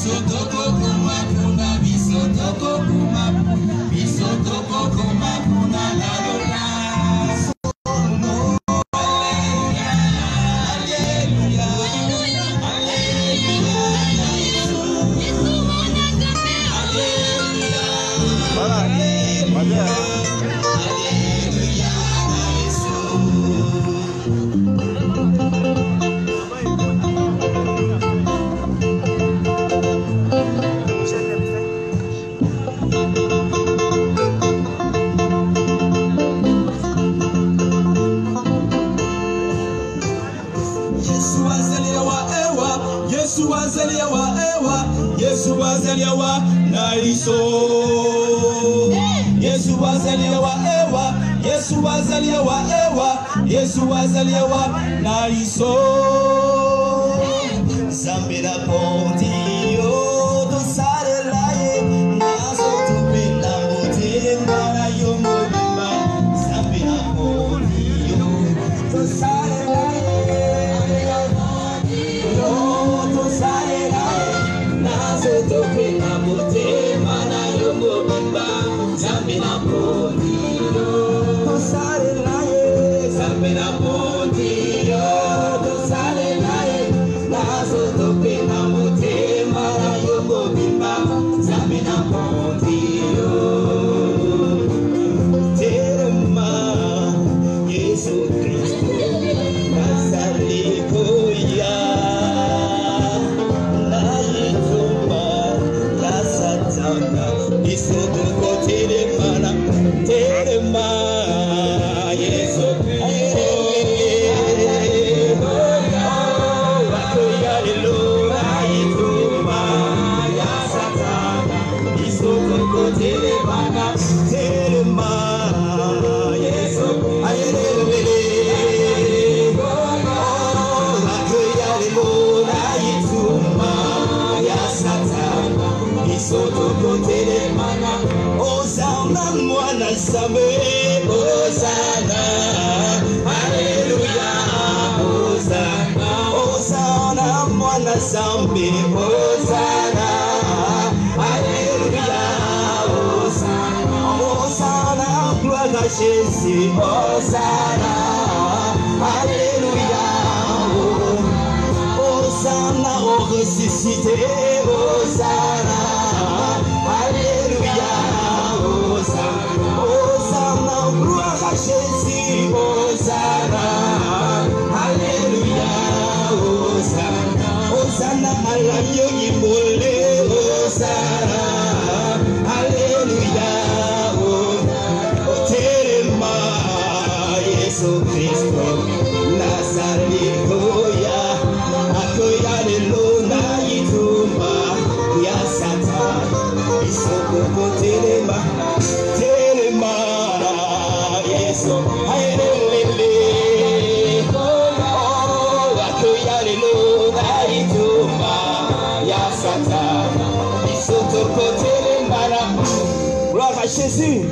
Jésus.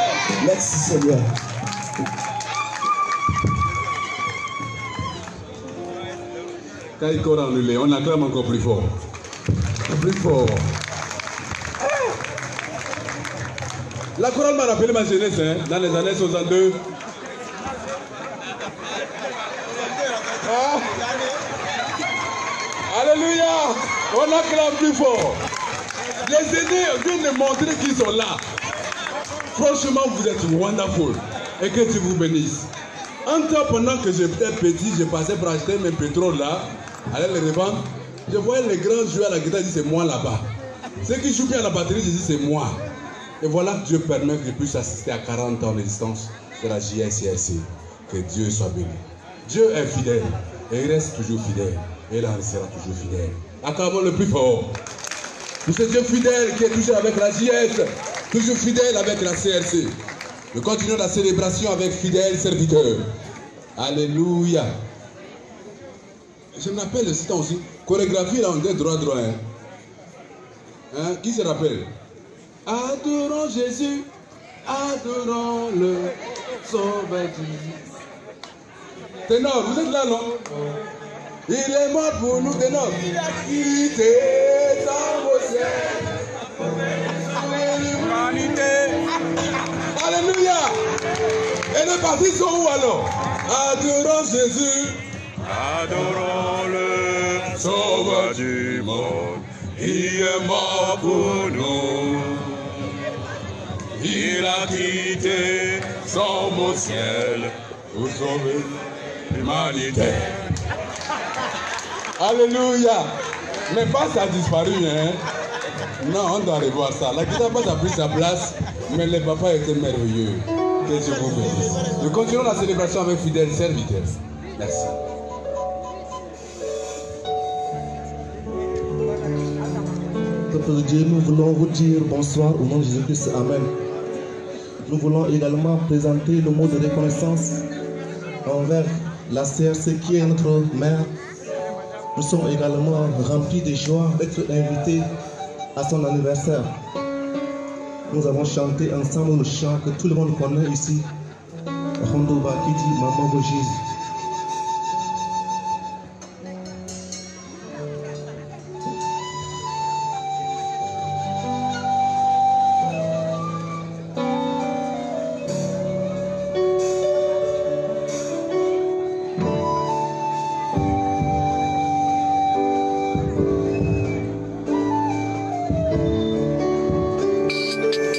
Merci Seigneur. Quand il court annulé, on acclame encore plus fort. Plus fort. La chorale m'a rappelé ma jeunesse, hein, dans les années 62. Ah. Alléluia. On acclame plus fort. Les aînés viennent de montrer qu'ils sont là. Franchement, vous êtes wonderful. Et que Dieu vous bénisse. Un temps, pendant que j'étais petit, je passais pour acheter mes pétroles là, aller les revendre. Je voyais les grands jouer à la guitare, je dis c'est moi là-bas. Ceux qui jouent bien à la batterie, je dis c'est moi. Et voilà que Dieu permet que je puisse assister à 40 ans d'existence de la JSCRC. Que Dieu soit béni. Dieu est fidèle et il reste toujours fidèle. Et il en restera toujours fidèle. Acclamons le plus fort. Pour ce Dieu fidèle qui est toujours avec la JS, toujours fidèle avec la CRC. Nous continuons la célébration avec fidèles serviteurs. Alléluia. Je me rappelle le citant aussi. Chorégraphie là, on dit droit. Hein? Qui se rappelle? Adorons Jésus, adorons le Sauveur. Ténor, vous êtes là, non? Il est mort pour nous, ténor. Il a quitté sa Alléluia. Et les parties sont où alors? Adorons Jésus. Adorons-le, Sauveur du monde, il est mort pour nous. Il a quitté son beau ciel pour sauver l'humanité. Alléluia. Mais pas ça a disparu, hein? Non, on doit revoir ça. La guitare basse a pris sa place, mais le papa était merveilleux. Que Dieu vous bénisse. Nous continuons la célébration avec fidèles serviteurs. Merci. Peuple de Dieu, nous voulons vous dire bonsoir au nom de Jésus-Christ. Amen. Nous voulons également présenter le mot de reconnaissance envers la CRC qui est notre mère. Nous sommes également remplis de joie d'être invités à son anniversaire. Nous avons chanté ensemble le chant que tout le monde connaît ici. Rondoba qui dit Maman de Jésus.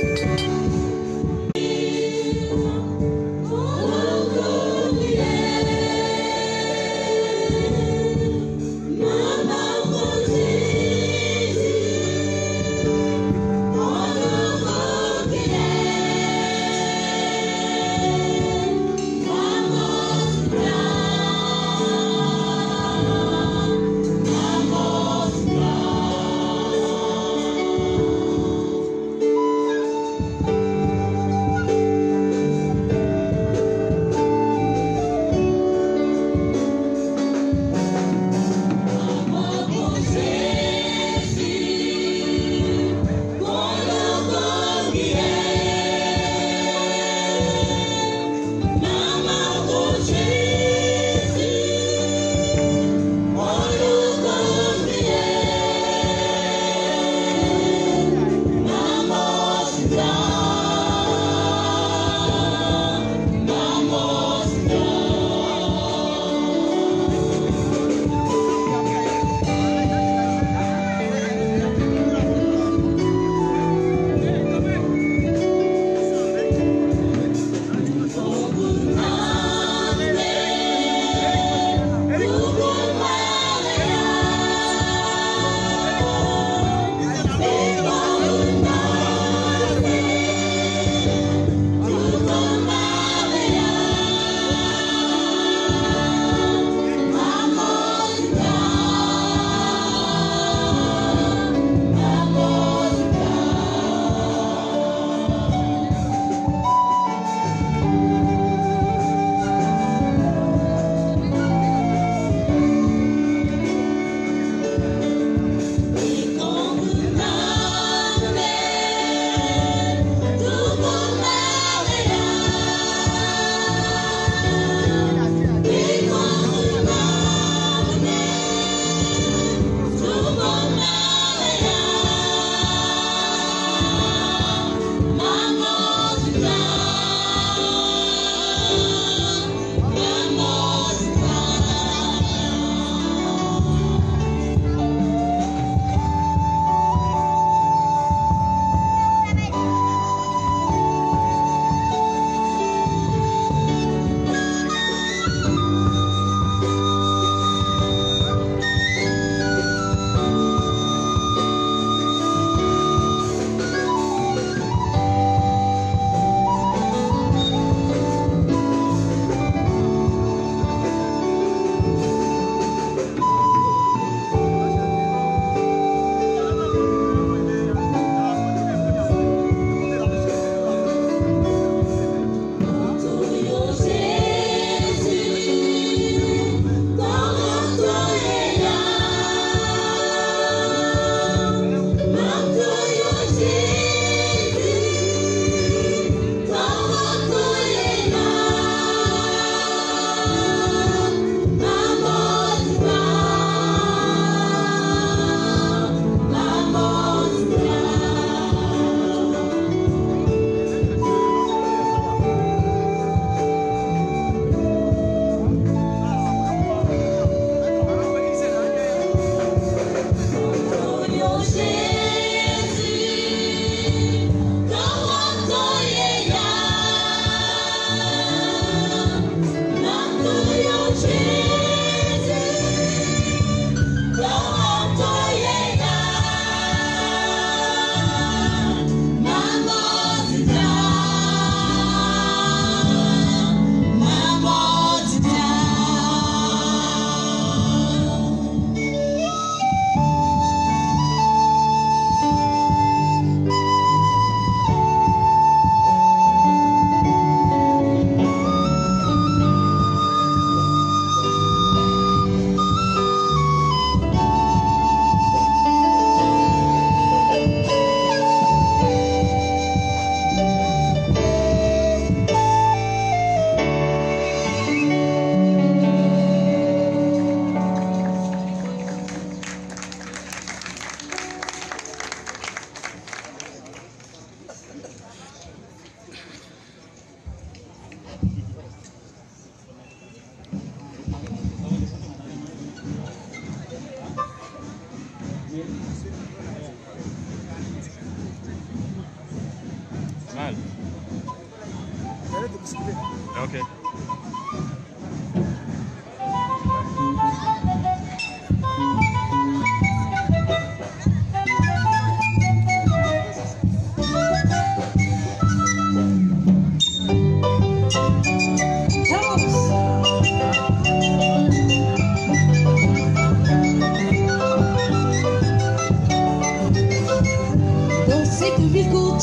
Yeah.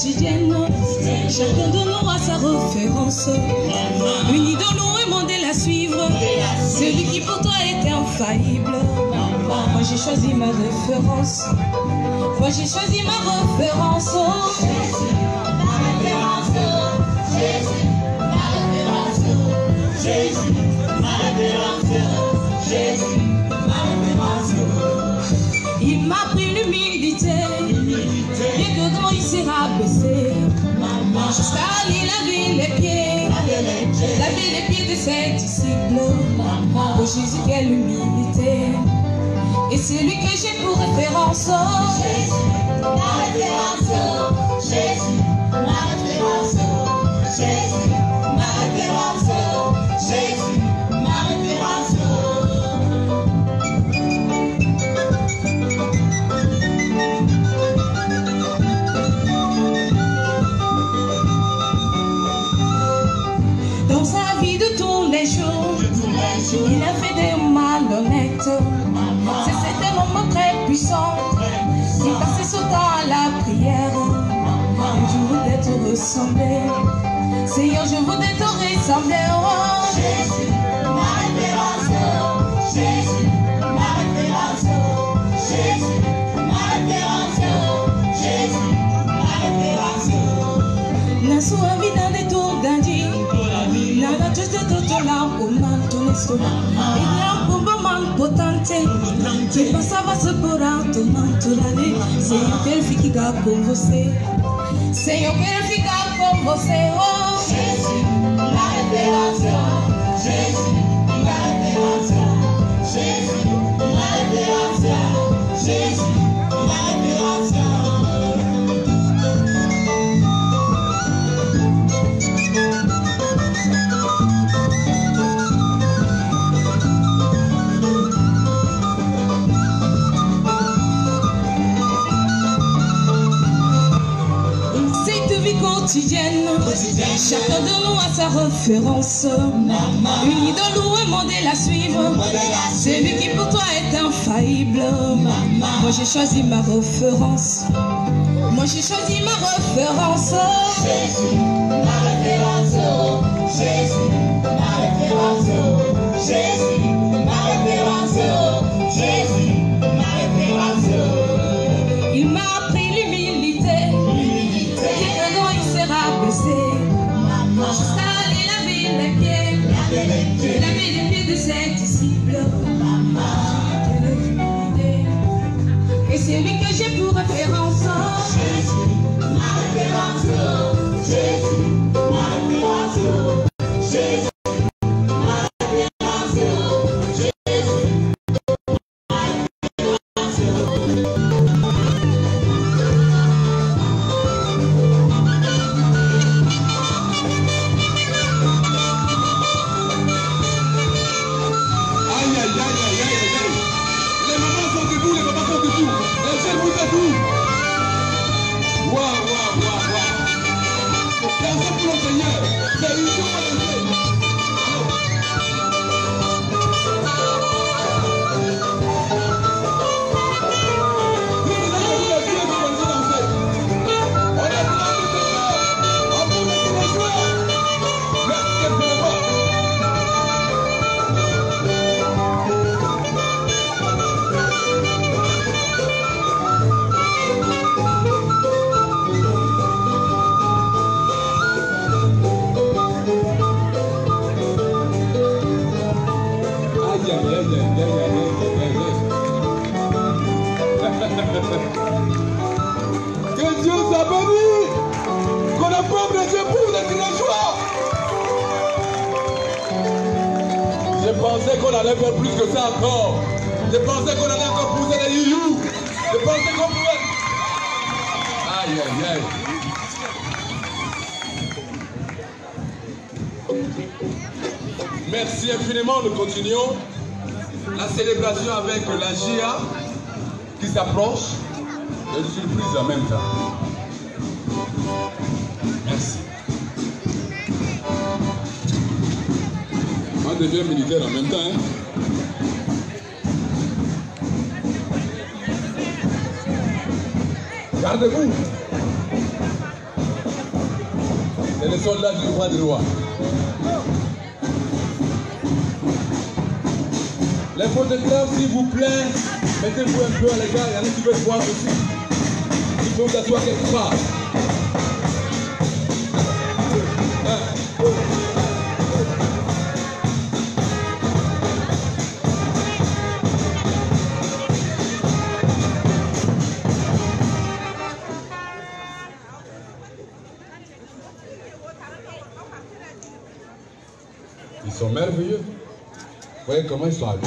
quotidienne. Chacun de nous a sa référence. Une idole ou un modèle à suivre. Celui qui pour toi est infaillible. Moi j'ai choisi ma référence. Moi j'ai choisi ma référence. Jésus, ma référence. Jésus, ma référence. Jésus, ma référence. Jésus, ma référence. Il m'a pris l'humilité. Bien dedans il s'est rabaissé. Jusqu'à aller laver les pieds. Laver les pieds de ses disciples. Oh Jésus, quelle humilité. Et c'est lui que j'ai pour référence. Jésus, ma référence. Jésus, ma référence. Jésus, ma référence. Jésus, ma référence. Dans sa vie de tous les jours, il a fait des malhonnêtes. C'était un moment très puissant. Il passait son temps à la prière. Je voudrais te ressembler. Seigneur, je voudrais te ressembler. Oh. Jésus, ma référence. Jésus, ma référence. Jésus, ma référence. Jésus, ma référence. La sua vida de tout d'Andi. Nada de tout là pour m'entendre. Et là pour potente, que passava se por alto, naturale. Senhor, eu quero ficar com você. Senhor, eu quero ficar com você. Oh, Jésus, ma révélation. Jésus, ma révélation. Jésus, ma révélation. Jésus, ma révélation. Quotidienne. Chacun de nous a sa référence. Une idole ou un modèle à suivre. Celui qui pour toi est infaillible. Moi j'ai choisi ma référence. Moi j'ai choisi ma référence. Jésus, ma référence. Jésus, ma référence. Jésus, ma référence. Jésus, ma référence. Il m'a appris l'humilité. Jusqu'à aller laver les pieds. Laver les pieds de ses disciples. Et c'est lui que j'ai pour référence. Jésus, ma référence. Jésus, ma référence. Jésus, ma référence. Jésus, ma référence. Que Dieu soit béni. Que le peuple de Dieu pour d'être la joie. Je pensais qu'on allait faire plus que ça encore. Je pensais qu'on allait encore pousser les youyou. Je pensais qu'on pouvait. Aïe, aïe, aïe. Merci infiniment. Nous continuons la célébration avec la GIA qui s'approche. Une surprise en même temps. Merci. On devient militaire en même temps. Hein? Gardez-vous. les soldats du roi des rois. Les photographes, s'il vous plaît, mettez-vous un peu à l'égard, il y en a qui veulent voir aussi. Il faut vous asseoir quelque part. Ils sont merveilleux. Vous voyez comment ils sont habillés.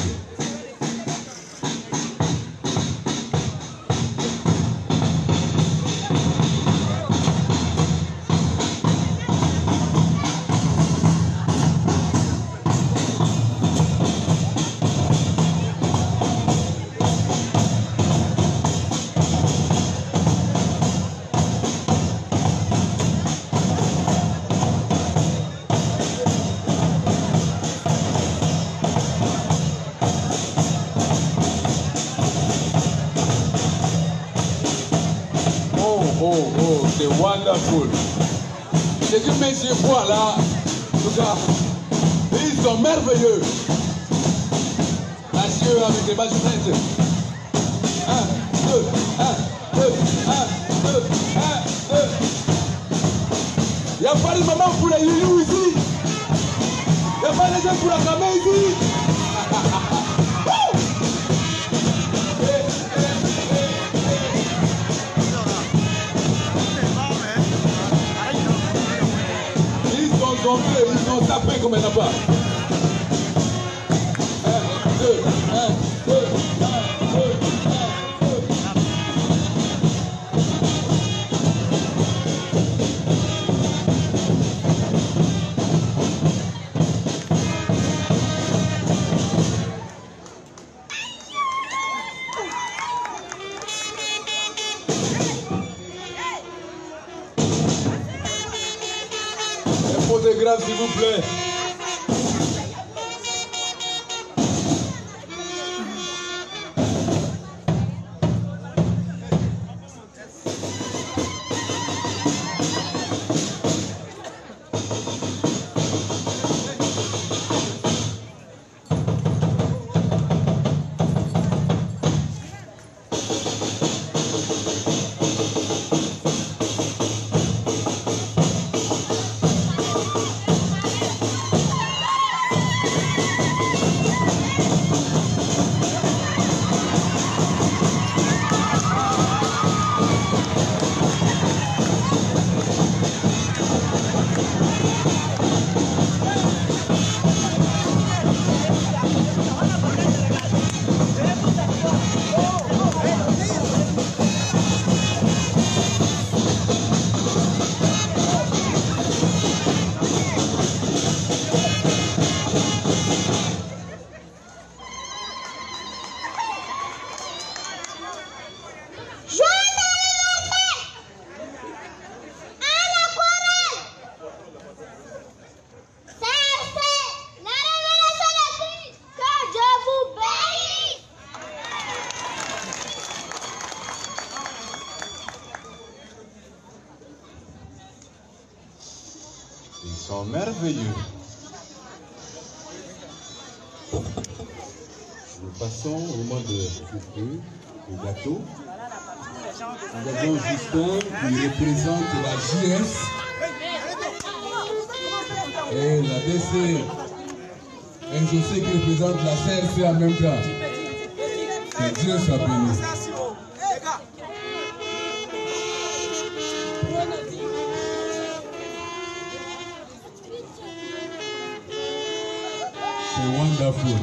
Oh, c'est wonderful. C'est que messieurs voient là, tout ça, ils sont merveilleux. Messieurs avec les bajonettes. 1, 2, 1, 2, 1, 2, 1, 2. Il n'y a pas de maman pour les youyou ici. Il n'y a pas de gens pour la caméra ici. Ils ont tapé comme un appât. 1, 2, 1, 2, 1, 2, 1. Photographe, s'il vous plaît. Ils sont merveilleux. Nous passons au moment de couper le gâteau. Nous avons Justin qui représente la JS et la DC. Et José qui représente la CRC en même temps. Que Dieu soit béni. C'est wonderful.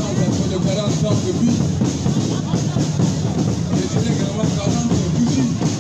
De vie. Je dirais également 40 bougies.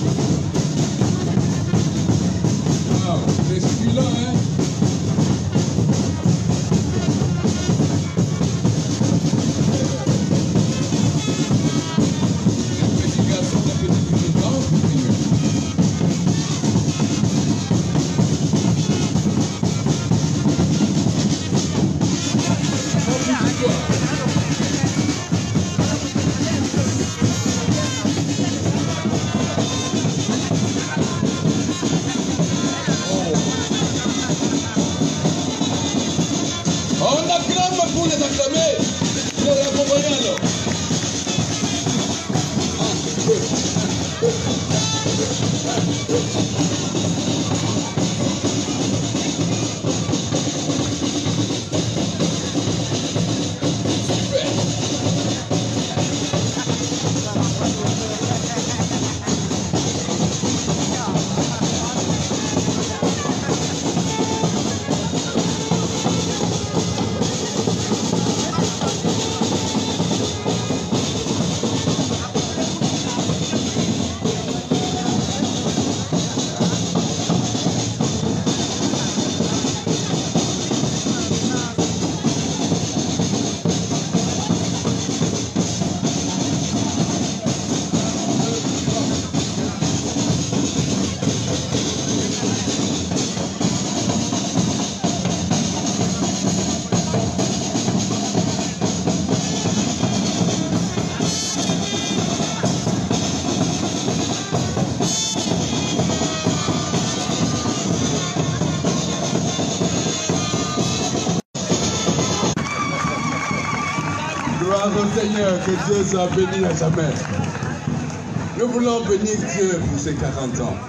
au Seigneur, que Dieu soit béni à jamais. Nous voulons bénir Dieu pour ces 40 ans.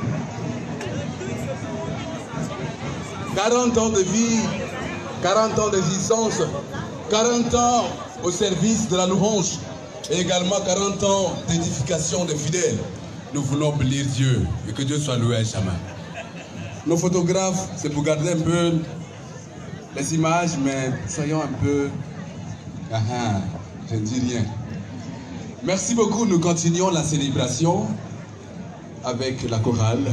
40 ans de vie, 40 ans d'existence, 40 ans au service de la louange et également 40 ans d'édification des fidèles. Nous voulons bénir Dieu et que Dieu soit loué à jamais. Nos photographes, c'est pour garder un peu les images, mais soyons un peu... je ne dis rien. Merci beaucoup, nous continuons la célébration avec la chorale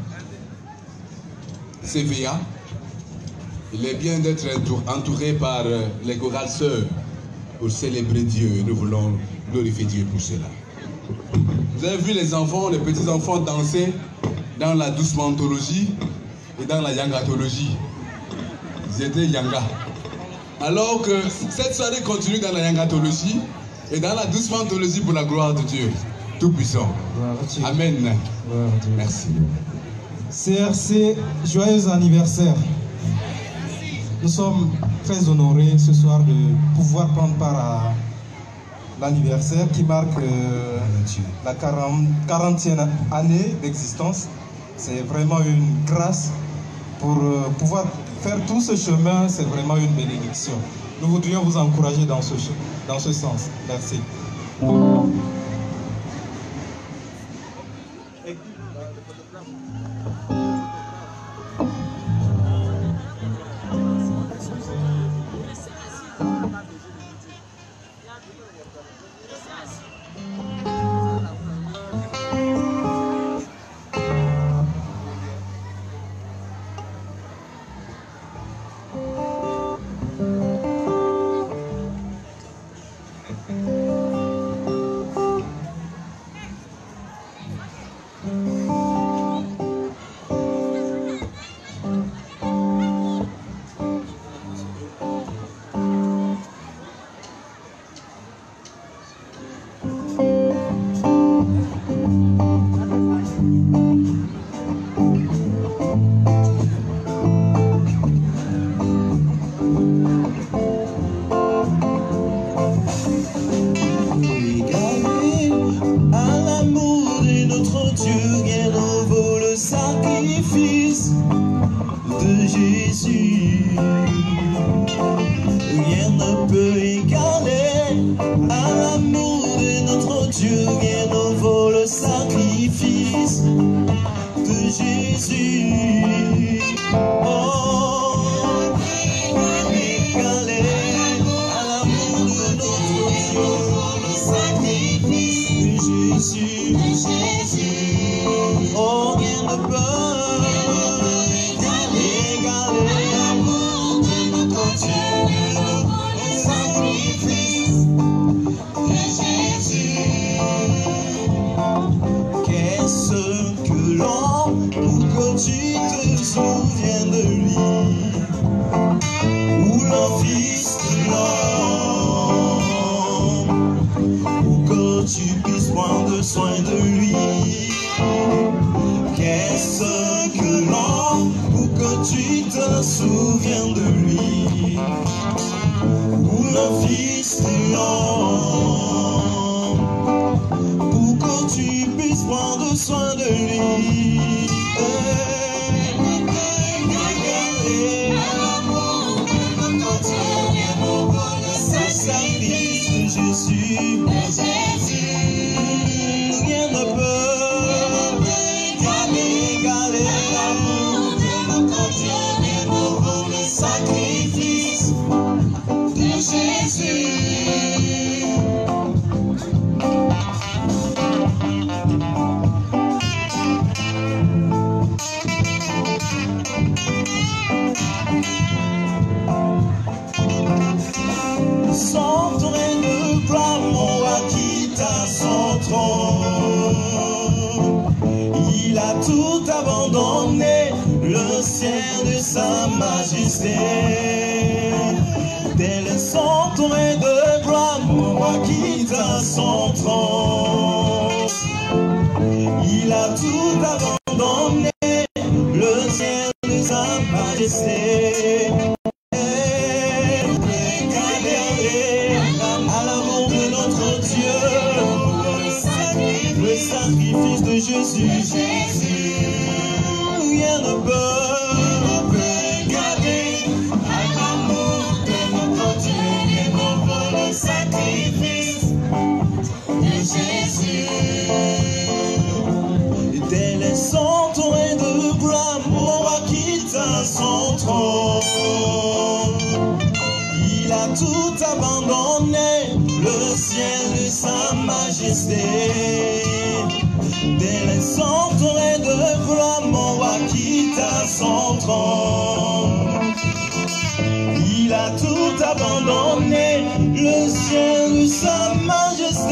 CVA. Il est bien d'être entouré par les chorales sœurs pour célébrer Dieu et nous voulons glorifier Dieu pour cela. Vous avez vu les enfants, les petits-enfants danser dans la douce mantologie et dans la yangatologie. Ils étaient yanga. Alors que cette soirée continue dans la yangatologie et dans la douce mantologie pour la gloire de Dieu Tout-Puissant. Amen. Merci. CRC, joyeux anniversaire. Nous sommes très honorés ce soir de pouvoir prendre part à l'anniversaire qui marque la 40e année d'existence. C'est vraiment une grâce pour pouvoir faire tout ce chemin, c'est vraiment une bénédiction. Nous voudrions vous encourager dans ce sens. Merci. À l'amour de majesté. Dès les centaines de gloire, mon roi quitta son trône. Il a tout abandonné, le ciel de sa majesté.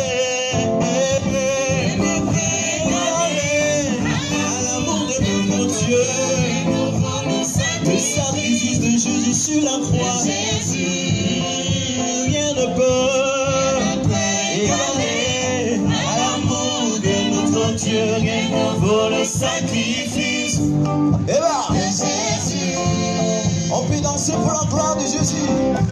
À l'amour de notre Dieu, le sacrifice de Jésus sur la croix, rien ne peut égaler. À l'amour de notre Dieu, rien ne vaut le sacrifice. Et là, on peut danser pour la gloire de Jésus.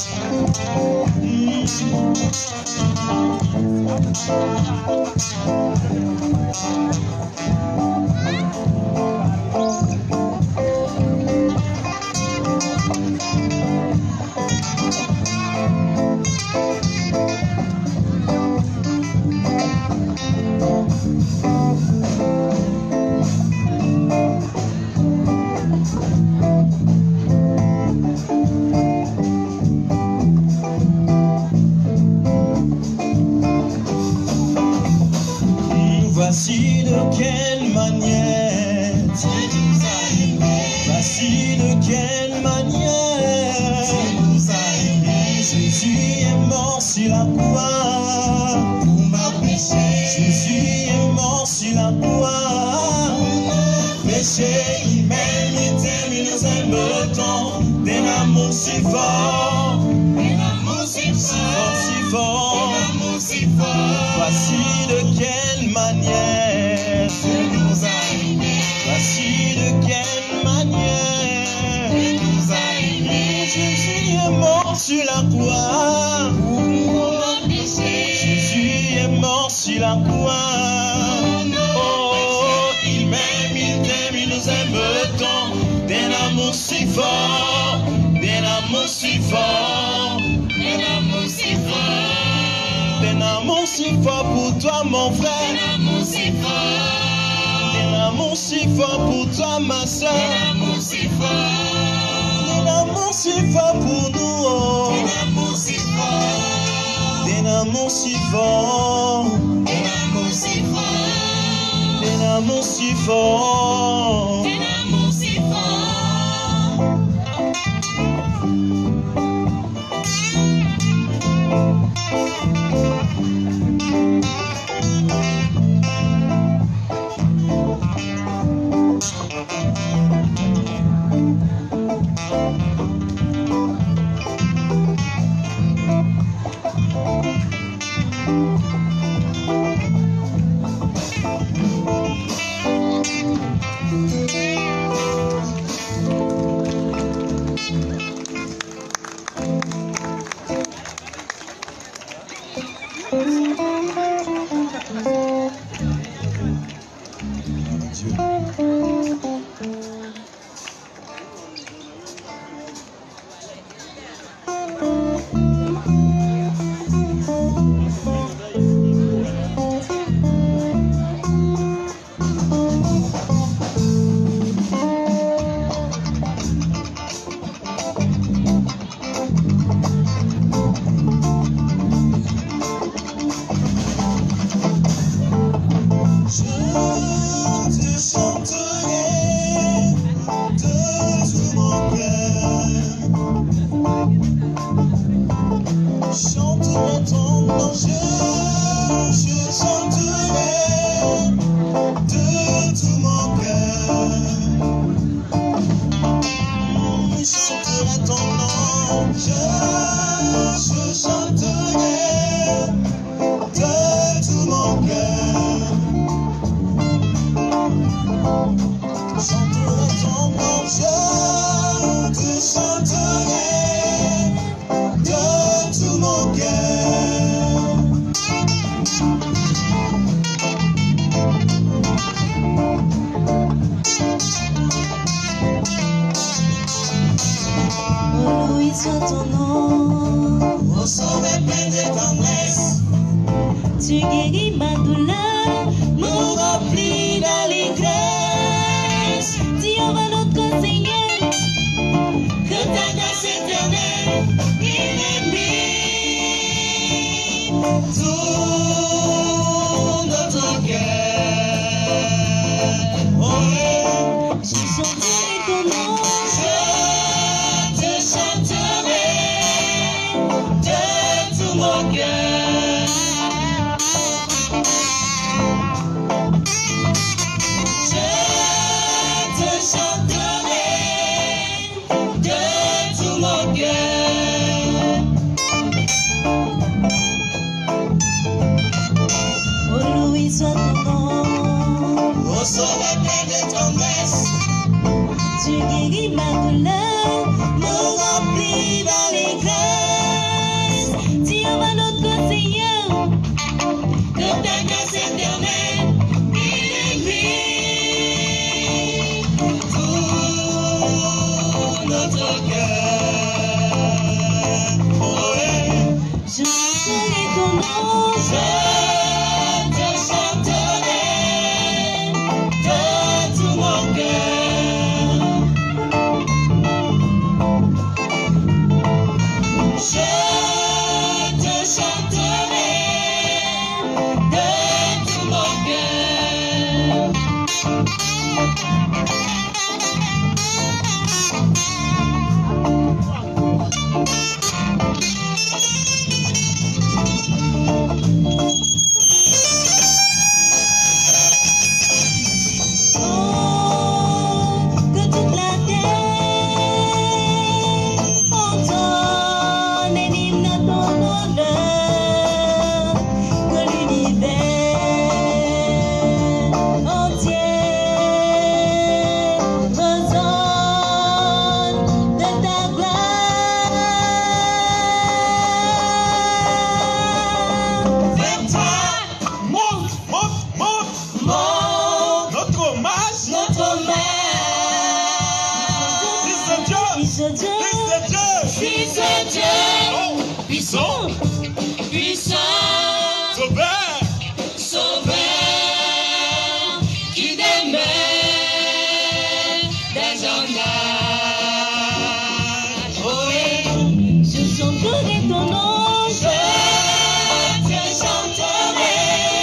Voici de quelle manière tu nous as aimés. Voici de quelle manière tu nous as aimés. Jésus est mort sur la croix pour ma péché. Jésus est mort sur la croix pour nos péchés. Il m'aime, il t'aime, il nous aime tant. D'un amour si fort, d'un amour si fort, si fort, d'un amour si fort. Voici de quelle manière tu nous as aimés. Voici de quelle manière tu nous as aimés. Jésus est mort sur la croix pour nos péchés. Jésus est mort sur la croix. Oh, il m'aime, il t'aime, il nous aime tant. D'un amour si fort, d'un amour si fort, d'un amour si fort. D'un amour si fort pour toi mon frère. D'un amour si fort. D'un amour si fort pour toi ma soeur. D'un amour si fort. D'un amour si fort pour nous. Oh. D'un amour si fort. D'un amour si fort. D'un amour si fort. D'un amour si fort. D'un amour si fort. Tu guéris ma douleur, nous remplis d'allégresse. Dis à notre Seigneur que ta grâce éternelle il est mis. Tout de Dieu, Fils de Dieu, puissant, puissant, sauveur, sauveur, qui démêle des hommages. Oh oui, je chanterai ton nom, je te chanterai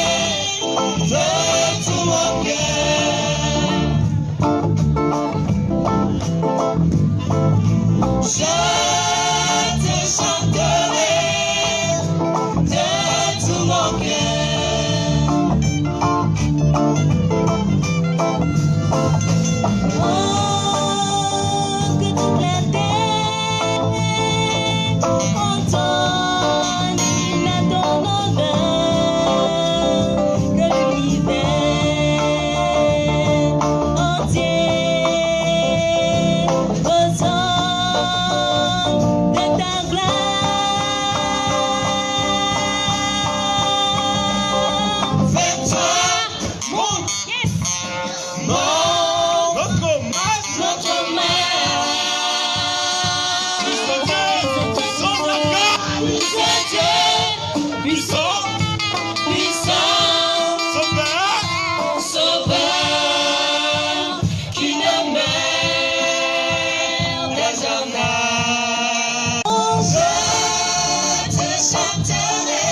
de tout mon cœur. Je te chanterai de tout mon cœur. Oh, que toute la terre entonne à ton honneur, que l'univers entier ressent de ta gloire. Fais-toi mon, notre maître, notre maître. Puissant, puissant, sauveur, sauveur, qui ne meurt des hommages. Je te chanterai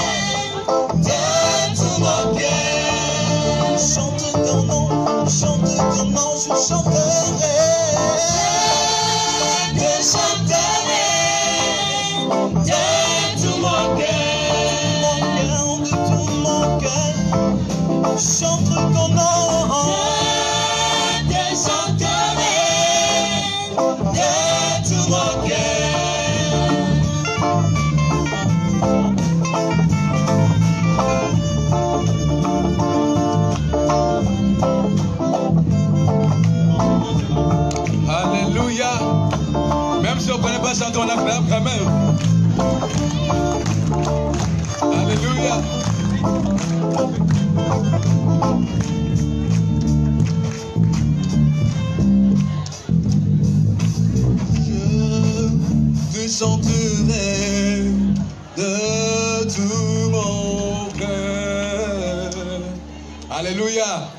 de tout mon cœur. Chante ton nom, je chanterai. Je te chanterai de tout mon cœur. De tout mon cœur, chante ton nom. Je te chanterai de tout mon cœur. Alléluia. Même si on ne connaît pas chanter, on acclame quand même. Alléluia. Je te chanterai de tout mon cœur. Alléluia.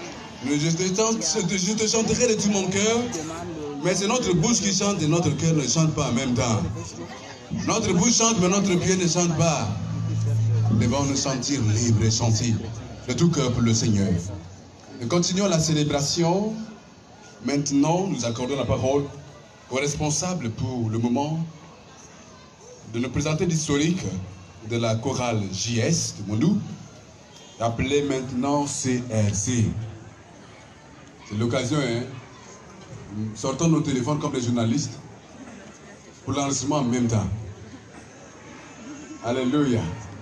Je te chanterai de tout mon cœur. Mais c'est notre bouche qui chante et notre cœur ne chante pas en même temps. Notre bouche chante, mais notre pied ne chante pas. Nous devons nous sentir libres et chanter de tout cœur pour le Seigneur. Nous continuons la célébration. Maintenant, nous accordons la parole au responsable pour le moment de nous présenter l'historique de la chorale JS de Mondou, appelée maintenant CRC. C'est l'occasion, hein? Sortons nos téléphones comme les journalistes pour l'enregistrement en même temps. Alléluia.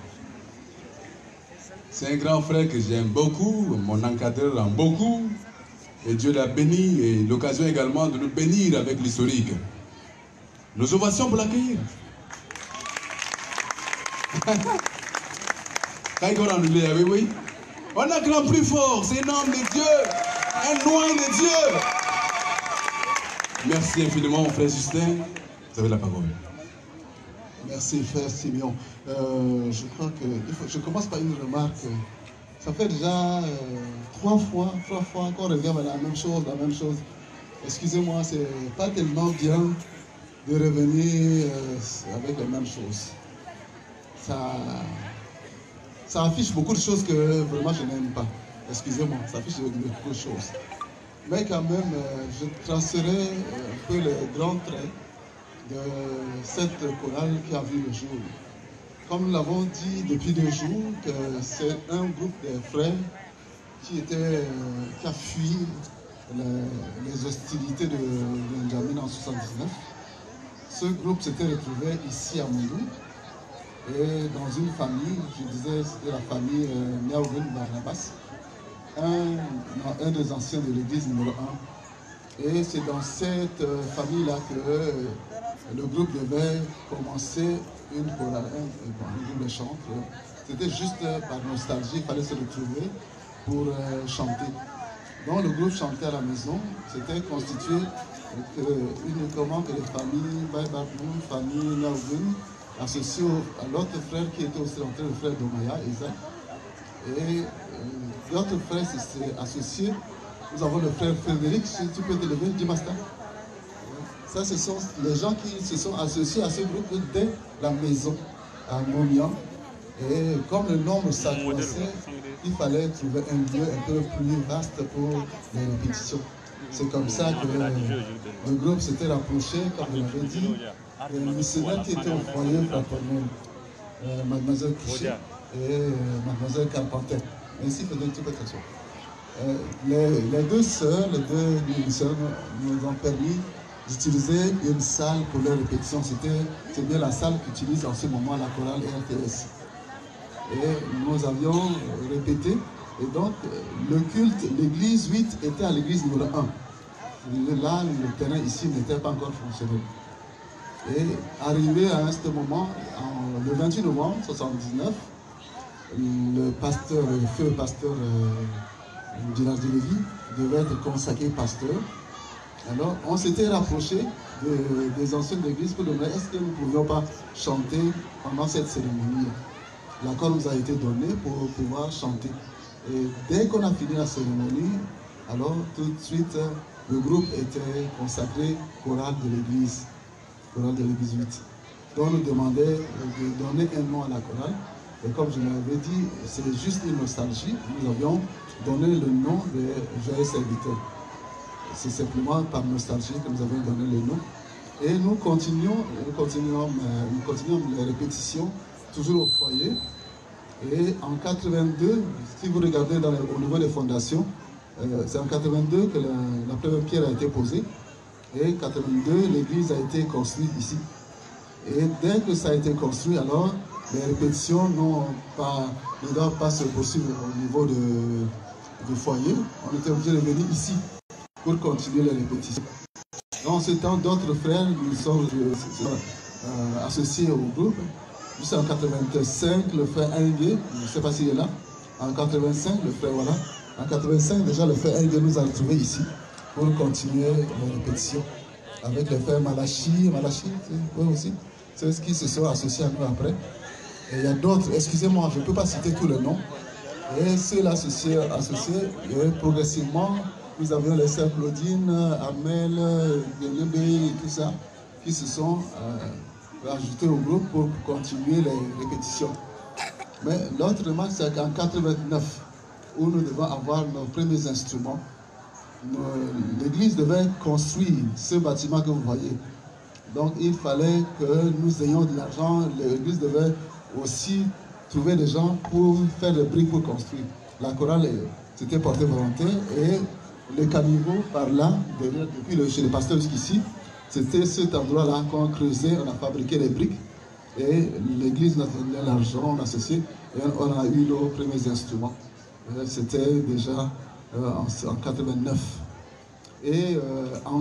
C'est un grand frère que j'aime beaucoup, mon encadreur aime beaucoup, et Dieu l'a béni, et l'occasion également de nous bénir avec l'historique. Nos ovations pour l'accueillir. Oui. On acclame plus fort, c'est un homme de Dieu, un noir de Dieu. Merci infiniment, mon frère Justin. Vous avez la parole. Merci, frère Simeon. Je crois que je commence par une remarque. Ça fait déjà trois fois qu'on revient à la même chose, Excusez-moi, c'est pas tellement bien de revenir avec les mêmes choses. Ça affiche beaucoup de choses que vraiment je n'aime pas. Excusez-moi, ça affiche beaucoup de choses. Mais quand même, je tracerai un peu les grands traits de cette chorale qui a vu le jour. Comme nous l'avons dit depuis 2 jours, que c'est un groupe de frères qui a fui les hostilités de N'Djamena en 1979. Ce groupe s'était retrouvé ici à Mondou et dans une famille, je disais c'était la famille Niaouen Barnabas, un des anciens de l'église numéro 1. Et c'est dans cette famille-là que le groupe devait commencer une chorale, un groupe de chante. C'était juste par nostalgie, il fallait se retrouver pour chanter. dont le groupe chantait à la maison. C'était constitué uniquement que les familles Baïbaboun, famille Naogun, associées à l'autre frère qui était aussi rentré, le frère d'Omaya, Isaac. Et d'autres frères s'étaient associés. Nous avons le frère Frédéric, si tu peux te lever, dis Master. Ça, ce sont les gens qui se sont associés à ce groupe dès la maison à Momian. Et comme le nombre s'accroissait, il fallait trouver un lieu un peu plus vaste pour les répétitions. C'est comme ça que le groupe s'était rapproché, comme je l'avais dit, le missionnaire qui était au foyer fraternel, Mademoiselle Couché et Mademoiselle Carpenter. Ainsi que d'autres personnes. Les deux sœurs, les deux missionnaires nous ont permis d'utiliser une salle pour les répétitions. C'est bien la salle qu'utilise en ce moment la chorale RTS. Et nous avions répété. Et donc, le culte, l'église 8 était à l'église numéro 1. Là, le terrain ici n'était pas encore fonctionnel. Et arrivé à ce moment, le 28 novembre 1979, le pasteur, le feu pasteur Gérard de Lévis devait être consacré pasteur. Alors, on s'était rapproché des anciens de l'église pour demander est-ce que nous ne pouvions pas chanter pendant cette cérémonie. L'accord nous a été donné pour pouvoir chanter. Et dès qu'on a fini la cérémonie, alors tout de suite, le groupe était consacré chorale de l'église 8. Donc on nous demandait de donner un nom à la chorale. Et comme je l'avais dit, c'est juste une nostalgie. Nous avions donné le nom de Joyeux Serviteur. C'est simplement par nostalgie que nous avons donné le nom. Et nous continuons les répétitions, toujours au foyer. Et en 82, si vous regardez au niveau des fondations, c'est en 82 que la première pierre a été posée. Et en 82, l'église a été construite ici. Et dès que ça a été construit, alors les répétitions ne doivent pas se poursuivre au niveau du foyer. On était obligé de venir ici pour continuer les répétitions. Dans ce temps, d'autres frères nous sont associés au groupe. Juste en 85, le frère Inge, je ne sais pas s'il est là. En 85, le frère, voilà. En 85, déjà, le frère Inge nous a retrouvés ici pour continuer les répétitions. Avec le frère Malachi, oui aussi. C'est ceux qui se sont associés à nous après. Et il y a d'autres, excusez-moi, je ne peux pas citer tous les noms. Et ceux-là associés, et progressivement, nous avions les sœurs Claudine, Amel, Guélébé et tout ça, qui se sont ajoutés au groupe pour continuer les répétitions. Mais l'autre remarque, c'est qu'en 89, où nous devons avoir nos premiers instruments, l'église devait construire ce bâtiment que vous voyez. Donc il fallait que nous ayons de l'argent, l'église devait aussi trouver des gens pour faire des briques pour construire. La chorale s'était portée volontaire et le caniveau par là, depuis chez le pasteur jusqu'ici, c'était cet endroit-là qu'on creusait, on a fabriqué les briques et l'église nous a donné l'argent, on a associé et on a eu nos premiers instruments. C'était déjà en 89. Et en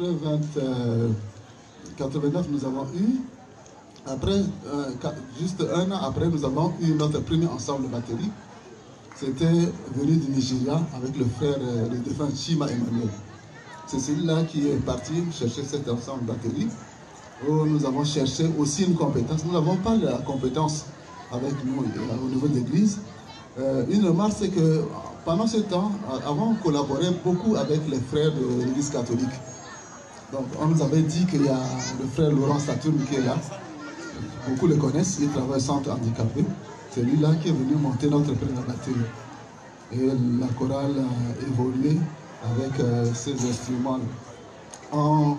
89, nous avons eu, après, juste un an après, nous avons eu notre premier ensemble de batterie. C'était venu du Nigeria avec le frère, le défunt Chima Emmanuel. C'est celui-là qui est parti chercher cet ensemble de batterie, où nous avons cherché aussi une compétence. Nous n'avons pas la compétence avec nous au niveau de l'église. Une remarque, c'est que pendant ce temps, avant, on collaborait beaucoup avec les frères de l'église catholique. Donc, on nous avait dit qu'il y a le frère Laurent Saturne qui est là. Beaucoup le connaissent, il travaille au centre handicapé. C'est lui-là qui est venu monter notre première batterie. Et la chorale a évolué avec ces instruments. En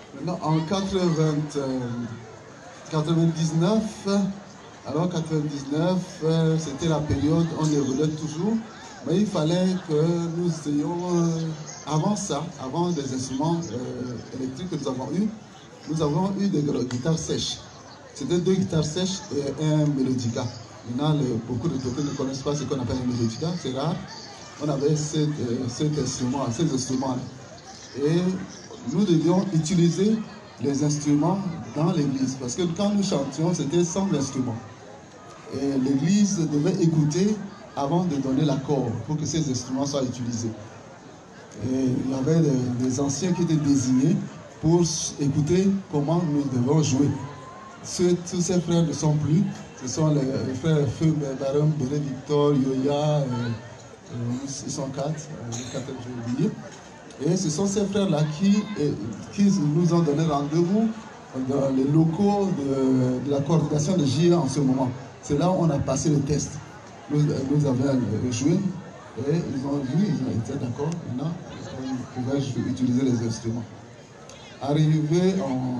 99, alors 99, c'était la période, on évoluait toujours, mais il fallait que nous ayons, avant ça, avant des instruments électriques que nous avons eu des guitares sèches. C'était 2 guitares sèches et un mélodica. Maintenant, beaucoup de côtés ne connaissent pas ce qu'on appelle un mélodica, c'est rare. On avait ces instruments-là. Et nous devions utiliser les instruments dans l'église. Parce que quand nous chantions, c'était sans instruments. Et l'église devait écouter avant de donner l'accord pour que ces instruments soient utilisés. Et il y avait des anciens qui étaient désignés pour écouter comment nous devons jouer. Tous ces frères ne sont plus. Ce sont les frères Feu, Barum, Béré, Victor, Yoya, ils sont 4, les 4 j'ai oublié. Et ce sont ces frères-là qui nous ont donné rendez-vous dans les locaux de la coordination de JA en ce moment. C'est là où on a passé le test. Nous avions joué et ils ont vu, ils ont été d'accord. Maintenant, on pouvait utiliser les instruments. Arrivé en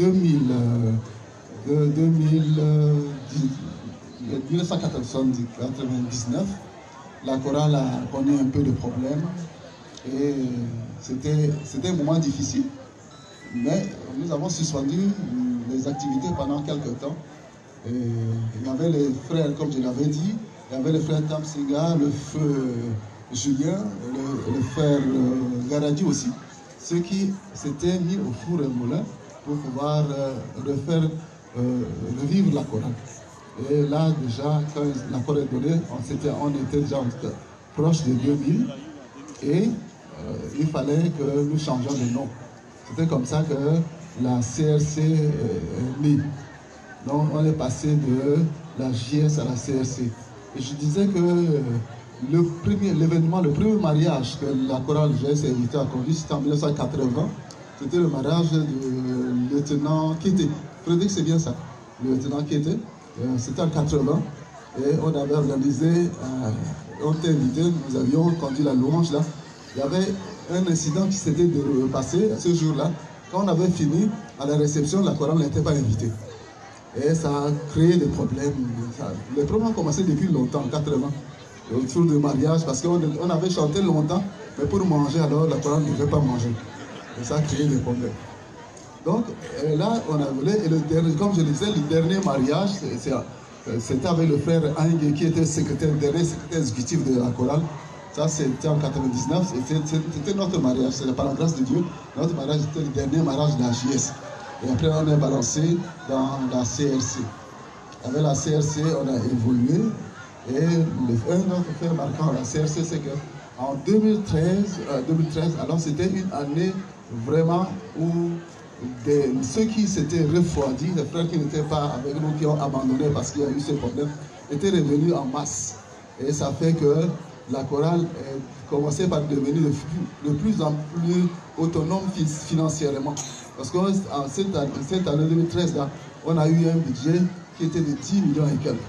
1999, la chorale a connu un peu de problèmes et c'était un moment difficile, mais nous avons suspendu les activités pendant quelques temps. Et il y avait les frères, comme je l'avais dit, il y avait le frère Tamsinga, le feu Julien, le frère Garadi aussi, ceux qui s'étaient mis au four et moulin pour pouvoir revivre la chorale. Et là, déjà, quand la chorale est donnée, on était déjà proche de 2000 et il fallait que nous changions de nom. C'était comme ça que la CRC est née. Donc, on est passé de la JS à la CRC. Et je disais que l'événement, le premier mariage que la chorale JS invité à conduire, c'était en 1980. C'était le mariage du lieutenant Kété. Frédéric, c'est bien ça, le lieutenant Kété. C'était en 80. Et on avait organisé, on était invité, nous avions conduit la louange là. Il y avait un incident qui s'était passé ce jour-là. Quand on avait fini, à la réception, la chorale n'était pas invitée. Et ça a créé des problèmes. Les problèmes ont commencé depuis longtemps, en 80, autour du mariage, parce qu'on avait chanté longtemps, mais pour manger, alors la chorale ne devait pas manger. Et ça a créé des problèmes. Donc là, on a voulu, et comme je le disais, le dernier mariage, c'était avec le frère Aïng, qui était dernier secrétaire exécutif de la chorale. Ça, c'était en 99, c'était notre mariage, c'est par la grâce de Dieu. Notre mariage, c'était le dernier mariage de la JS. Et après, on est balancé dans la CRC. Avec la CRC, on a évolué. Et un autre fait marquant à la CRC, c'est qu'en 2013, alors c'était une année vraiment où ceux qui s'étaient refroidis, les frères qui n'étaient pas avec nous, qui ont abandonné parce qu'il y a eu ce problème, étaient revenus en masse. Et ça fait que la chorale commençait par devenir de plus en plus autonome financièrement. Parce qu'en cette année 2013, là, on a eu un budget qui était de 10 millions et quelques.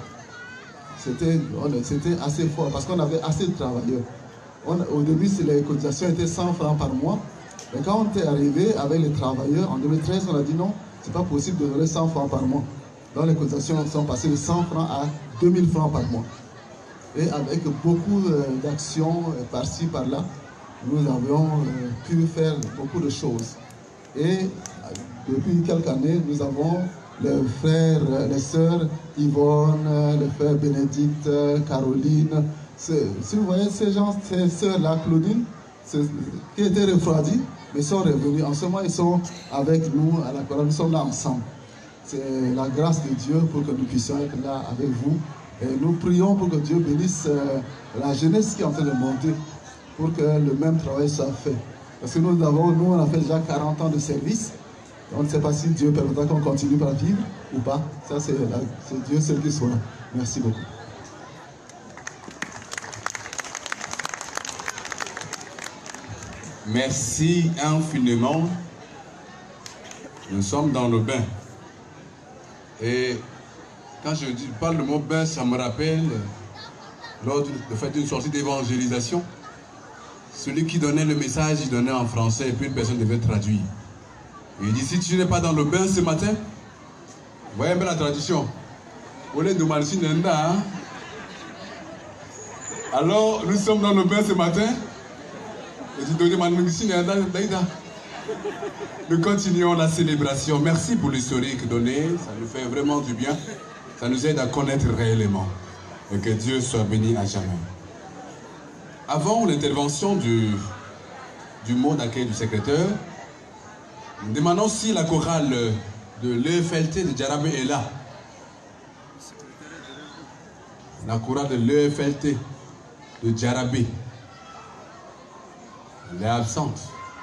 C'était assez fort parce qu'on avait assez de travailleurs. Au début, les cotisations étaient 100 francs par mois. Mais quand on est arrivé avec les travailleurs, en 2013, on a dit non, c'est pas possible de donner 100 francs par mois. Donc les cotisations sont passées de 100 francs à 2000 francs par mois. Et avec beaucoup d'actions par-ci, par-là, nous avions pu faire beaucoup de choses. Et depuis quelques années, nous avons les frères, les sœurs Yvonne, les frères Bénédicte, Caroline. Si vous voyez ces gens, ces sœurs-là, Claudine, qui étaient refroidis, mais sont revenus. En ce moment, ils sont avec nous à la chorale, nous sommes là ensemble. C'est la grâce de Dieu pour que nous puissions être là avec vous. Et nous prions pour que Dieu bénisse la jeunesse qui est en train de monter, pour que le même travail soit fait. Parce que nous, on a fait déjà 40 ans de service. On ne sait pas si Dieu permettra qu'on continue par vivre ou pas. Ça, c'est Dieu seul qui soit là. Merci beaucoup. Merci infiniment. Nous sommes dans le bain. Et quand je parle le mot bain, ça me rappelle lors de fait d'une sortie d'évangélisation. Celui qui donnait le message, il donnait en français et puis une personne devait traduire. Et il dit, si tu n'es pas dans le bain ce matin, vous voyez un peu la tradition. Alors, nous sommes dans le bain ce matin. Nous continuons la célébration. Merci pour l'historique donné. Ça nous fait vraiment du bien. Ça nous aide à connaître réellement. Et que Dieu soit béni à jamais. Avant l'intervention du mot d'accueil du secrétaire, nous demandons si la chorale de l'EFLT de Djarabé est là. La chorale de l'EFLT de Djarabé. Elle est absente.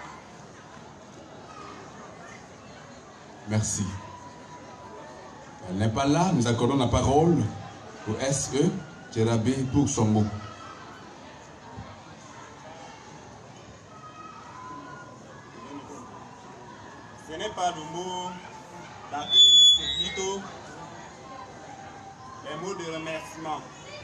Merci. Elle n'est pas là. Nous accordons la parole au SE Djerabé pour son mot. Ce n'est pas le mot d'accueil, mais c'est plutôt les mots de remerciement.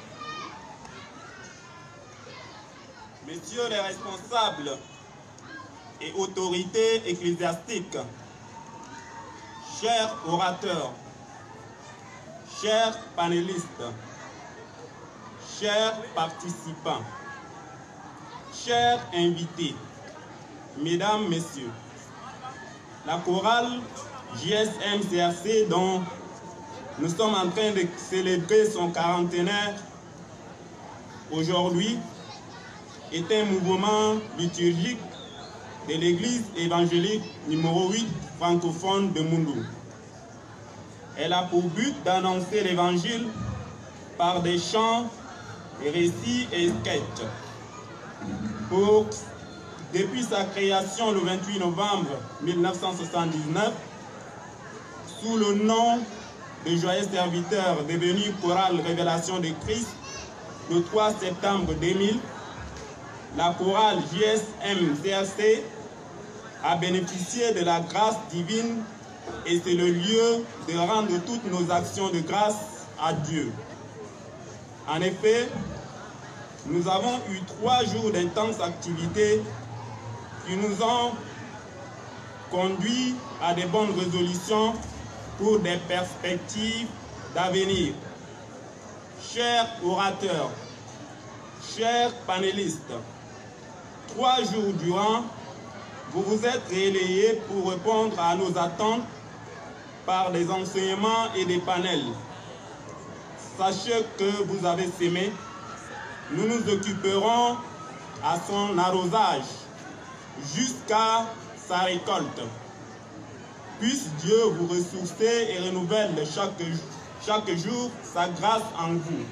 Messieurs les responsables et autorités ecclésiastiques, chers orateurs, chers panélistes, chers participants, chers invités, mesdames, messieurs, la chorale JSM-CRC dont nous sommes en train de célébrer son 40aire aujourd'hui est un mouvement liturgique de l'église évangélique numéro 8 francophone de Moundou. Elle a pour but d'annoncer l'évangile par des chants, des récits et sketchs. Depuis sa création le 28 novembre 1979, sous le nom de Joyeux Serviteur devenu chorale Révélation de Christ, le 3 septembre 2000, la chorale JSM-CRC a bénéficié de la grâce divine et c'est le lieu de rendre toutes nos actions de grâce à Dieu. En effet, nous avons eu 3 jours d'intenses activités qui nous ont conduits à de bonnes résolutions pour des perspectives d'avenir. Chers orateurs, chers panélistes, 3 jours durant, vous vous êtes relayés pour répondre à nos attentes par des enseignements et des panels. Sachez que vous avez sémé, nous nous occuperons à son arrosage jusqu'à sa récolte. Puisse Dieu vous ressourcer et renouvelle chaque jour sa grâce en vous.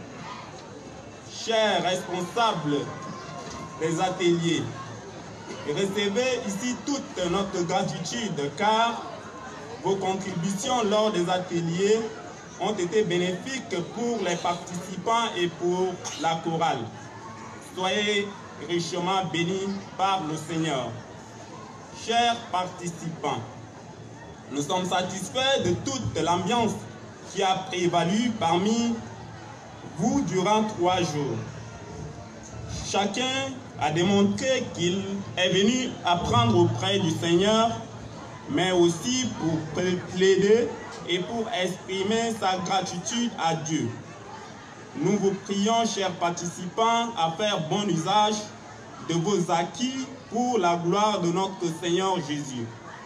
Chers responsables des ateliers, recevez ici toute notre gratitude car vos contributions lors des ateliers ont été bénéfiques pour les participants et pour la chorale. Soyez richement bénis par le Seigneur. Chers participants, nous sommes satisfaits de toute l'ambiance qui a prévalu parmi vous durant 3 jours. Chacun a démontré qu'il est venu apprendre auprès du Seigneur, mais aussi pour plaider et pour exprimer sa gratitude à Dieu. Nous vous prions, chers participants, à faire bon usage de vos acquis pour la gloire de notre Seigneur Jésus.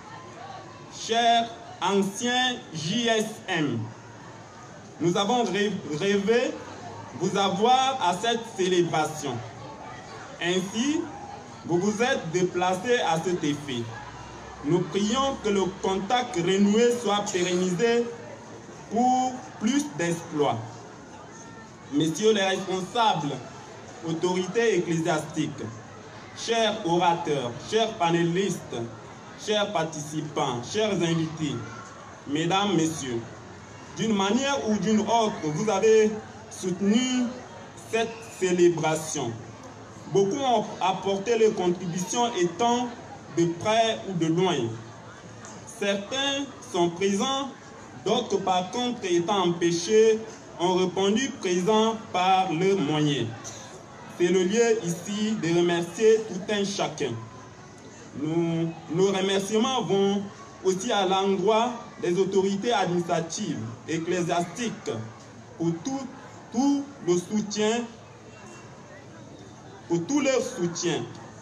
Chers anciens JSM, nous avons rêvé vous avoir à cette célébration. Ainsi, vous vous êtes déplacés à cet effet. Nous prions que le contact renoué soit pérennisé pour plus d'exploits. Messieurs les responsables, autorités ecclésiastiques, chers orateurs, chers panélistes, chers participants, chers invités, mesdames, messieurs, d'une manière ou d'une autre, vous avez soutenu cette célébration. Beaucoup ont apporté leurs contributions étant de près ou de loin. Certains sont présents, d'autres par contre étant empêchés ont répondu présents par leurs moyens. C'est le lieu ici de remercier tout un chacun. Nos remerciements vont aussi à l'endroit des autorités administratives, ecclésiastiques, pour tout le soutien, pour tout leur soutien,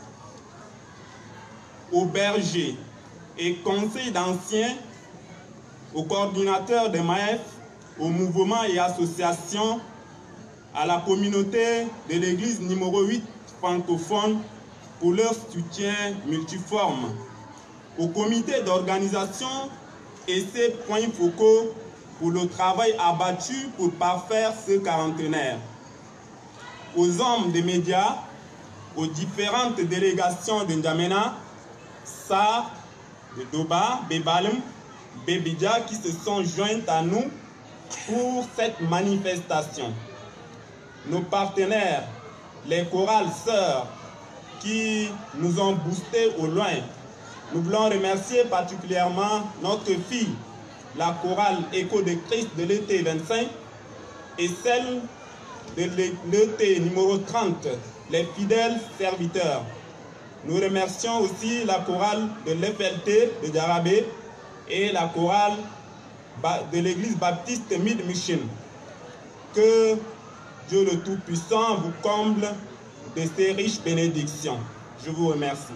aux bergers et conseils d'anciens, aux coordinateurs des MAEF, aux mouvements et associations, à la communauté de l'église numéro 8 francophone pour leur soutien multiforme, au comité d'organisation et ses points focaux pour le travail abattu pour parfaire ce quarantenaire, aux hommes des médias, aux différentes délégations de N'Djamena, Sar, de Doba, Bebalem, Bebidja qui se sont jointes à nous pour cette manifestation. Nos partenaires, les chorales sœurs qui nous ont boostés au loin. Nous voulons remercier particulièrement notre fille, la chorale Écho de Christ de l'été 25 et celle de l'été numéro 30, les fidèles serviteurs. Nous remercions aussi la chorale de l'FLT de Djarabé et la chorale de l'église baptiste Mid-Mission. Que Dieu le Tout-Puissant vous comble de ses riches bénédictions. Je vous remercie.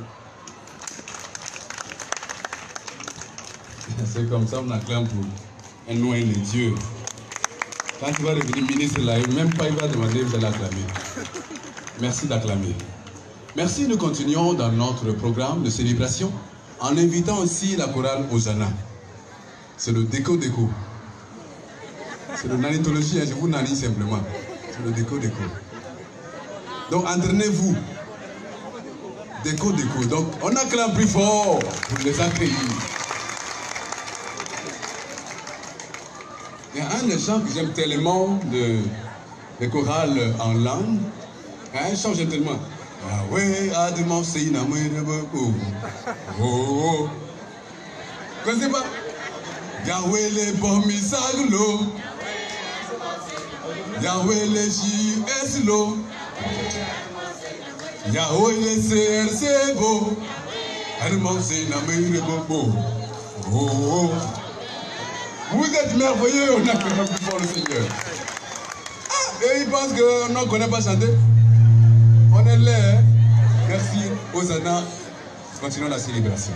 C'est comme ça on acclame pour un nom et Dieu. Quand il va devenir ministre là, même pas il va demander, vous allez acclamer. Merci d'acclamer. Merci, nous continuons dans notre programme de célébration en invitant aussi la chorale Hosanna. C'est le déco-déco. C'est le nanitologie, je vous nanie simplement. C'est le déco-déco. Donc entraînez-vous. Déco-déco. Donc on acclame plus fort pour les accueillir. Il y a un des chants que j'aime tellement des chorales en langue. Un chant j'aime tellement. Yahweh a demandé une amouille de beaucoup. Oh. Connaissez pas? Yahweh les pommes saglo. Yahweh les JSLO. Yahweh les CRC beau. A demandé une amouille de beaucoup. Oh. Vous êtes merveilleux, on a vraiment plus fort le Seigneur. Ah, et ils pensent qu'on ne connaît pas chanter. On est là. Hein? Merci, Hosanna. Continuons la célébration.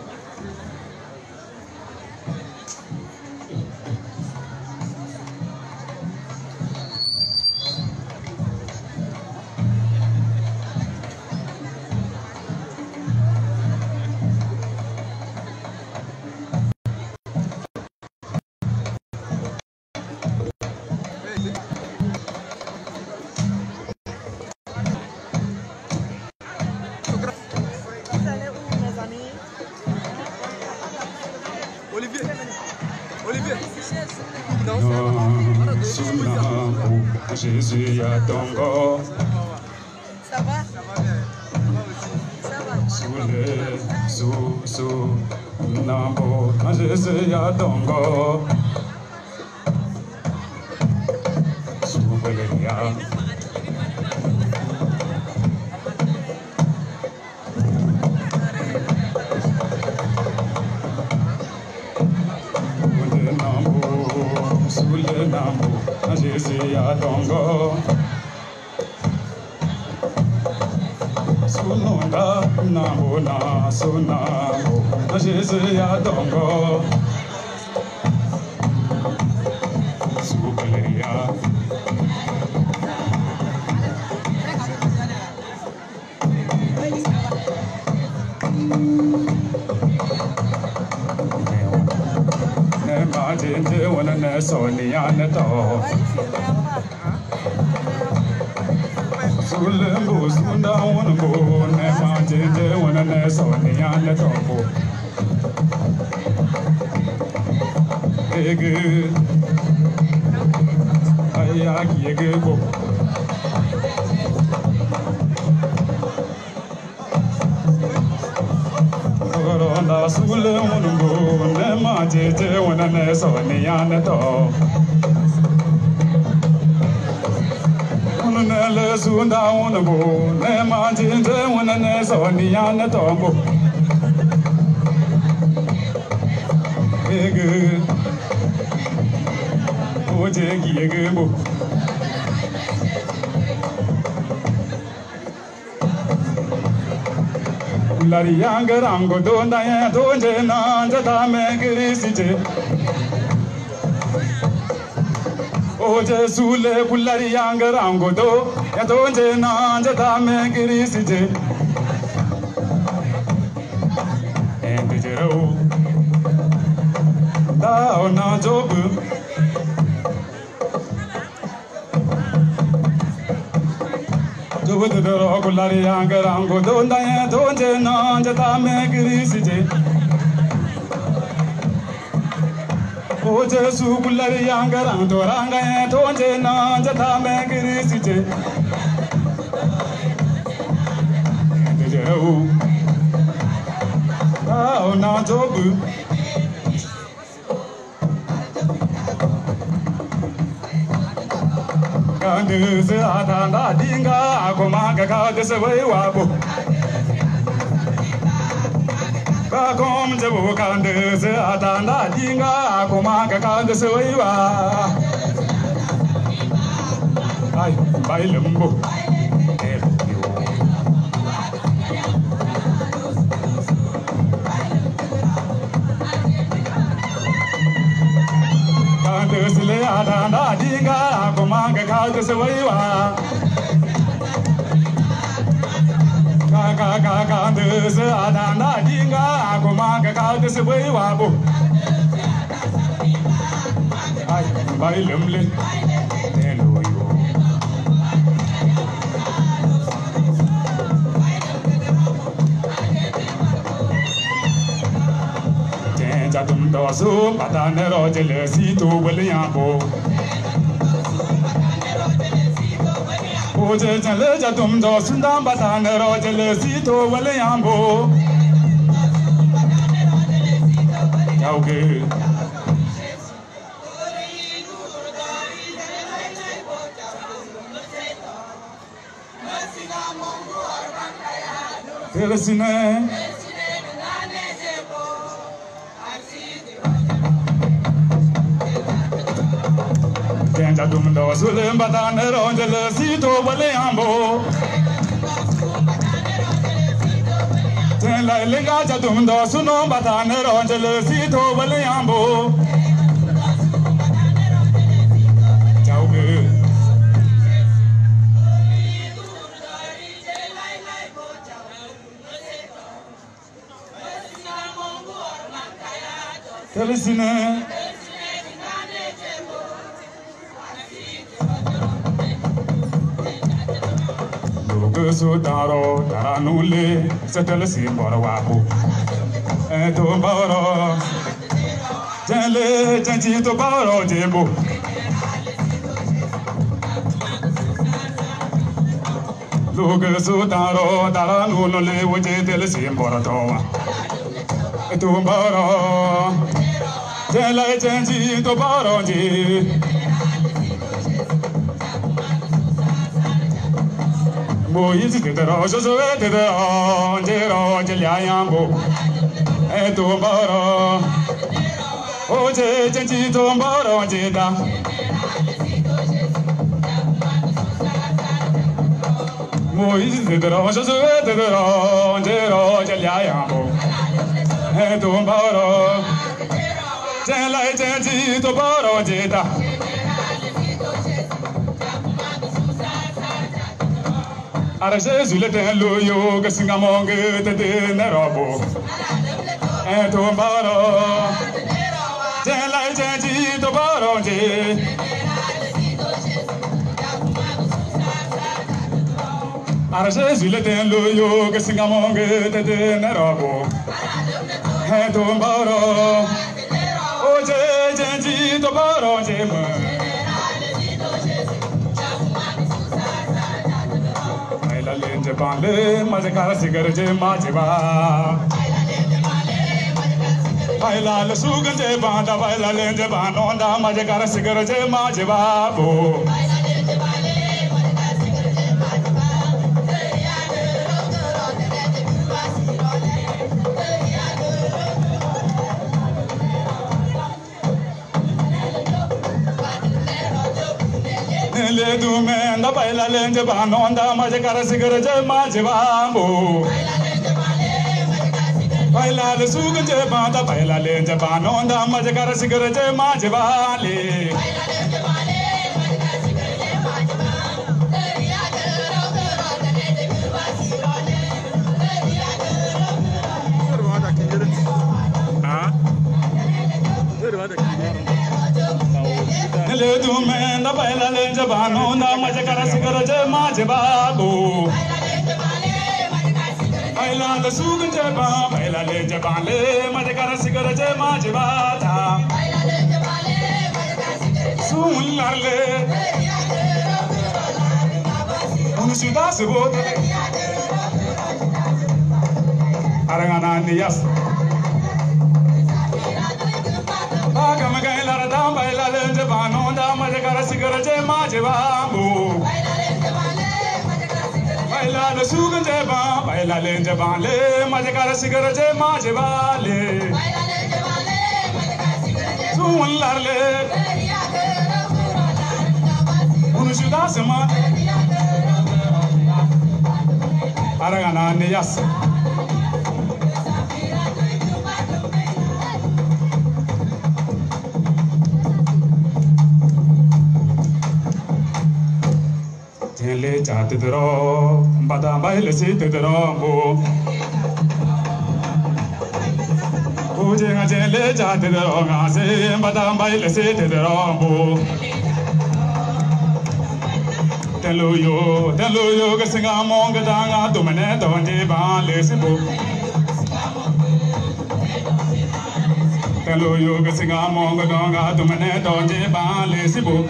Jésus ya tongo. Ça va? Ça va. Sous nambo. Jésus ya tongo. Soubeleya. Soule nambo. Jésus ya tongo. Sunonda nambo na sunambo. Jésus ya tongo. Soubeleya. Jinde wana na soni anato. Sulembo sunda wana bo ne ma jinde wana na soni anato. Ege ayaki ege bo. Corona sule unungu ne ma jeje wana ne soni anato. Ununele sunda unungu ne ma jeje wana ne soni anato. Ege oje gi ege bo. Lari yangarango donda ya donje na jata me girisije. Oje sule kulari yangarango do ya donje na jata me girisije. Endijero da ona jobu. de roculari angarango donda donje nanja tame grisije O Jesu kulari angarango ranga donje nanja tame grisije Dejeu Oh na jobu Kandu se atanda dinga akomanga kade se weiwabo Kakom jebu kandu se atanda dinga akomanga kade se weiwa Ai bailumbo Sile adanda dinga komanga kalde se weiwa Kaka se adanda dinga komanga kalde se weiwa bo Ai bailumle telo yo Jatum dosu patane rojele sito waliambo Oje jale jatum dosu ndam patane rojele sito waliambo Yauge Teresine Jatum do sulim batane rojele sito waliambo Tela linga jatum do suno batane rojele sito waliambo Jauge Telisine Sudaro taranule settle simbora wapo to baro jale janji to baro jebo Logo sudaro taranule woje tele simbora towa to baro jale janji to baro je Moïse de Rojosué de Angero de Liambo et Tomboro Oje Janji Tomboro Jeda Moïse de Rojosué de Angero de Liambo et Tomboro Jela Janji Tomboro Jeda Ara Jésus le ten loyo gasinga monge te de nerobo to baro jela janji to baro je Ara Jésus le ten loyo gasinga monge te de nerobo to baro o je janji to baro je Lenje bale majkar sigarje majba Baila le suganje banda baila lenje banonda majkar sigarje majba bo Le dume na baila lenje banonda majkar sigarje majba bo Baila le suganje banda baila lenje banonda majkar sigarje majba le Le dume na baila lenje banonda majekara sigara je majebago baila le sugun je ba baila le je bale majekara sigara je majebata sun larle unusuda sebo arangana niyas Agam gaila dam baila le je banonda majekara sigara je majebambu baila le sugun je ba baila le je bale majekara sigara je majebale sun larle unusuda sema arangana niyas Jele chate dero, bada baile se te dero mo. Uje nga jele chate dero nga se, bada baile se te dero mo. Telo yo ke singa monga danga tumane donje ba le se bo. Telo yo ke singa monga danga tumane donje ba le se bo.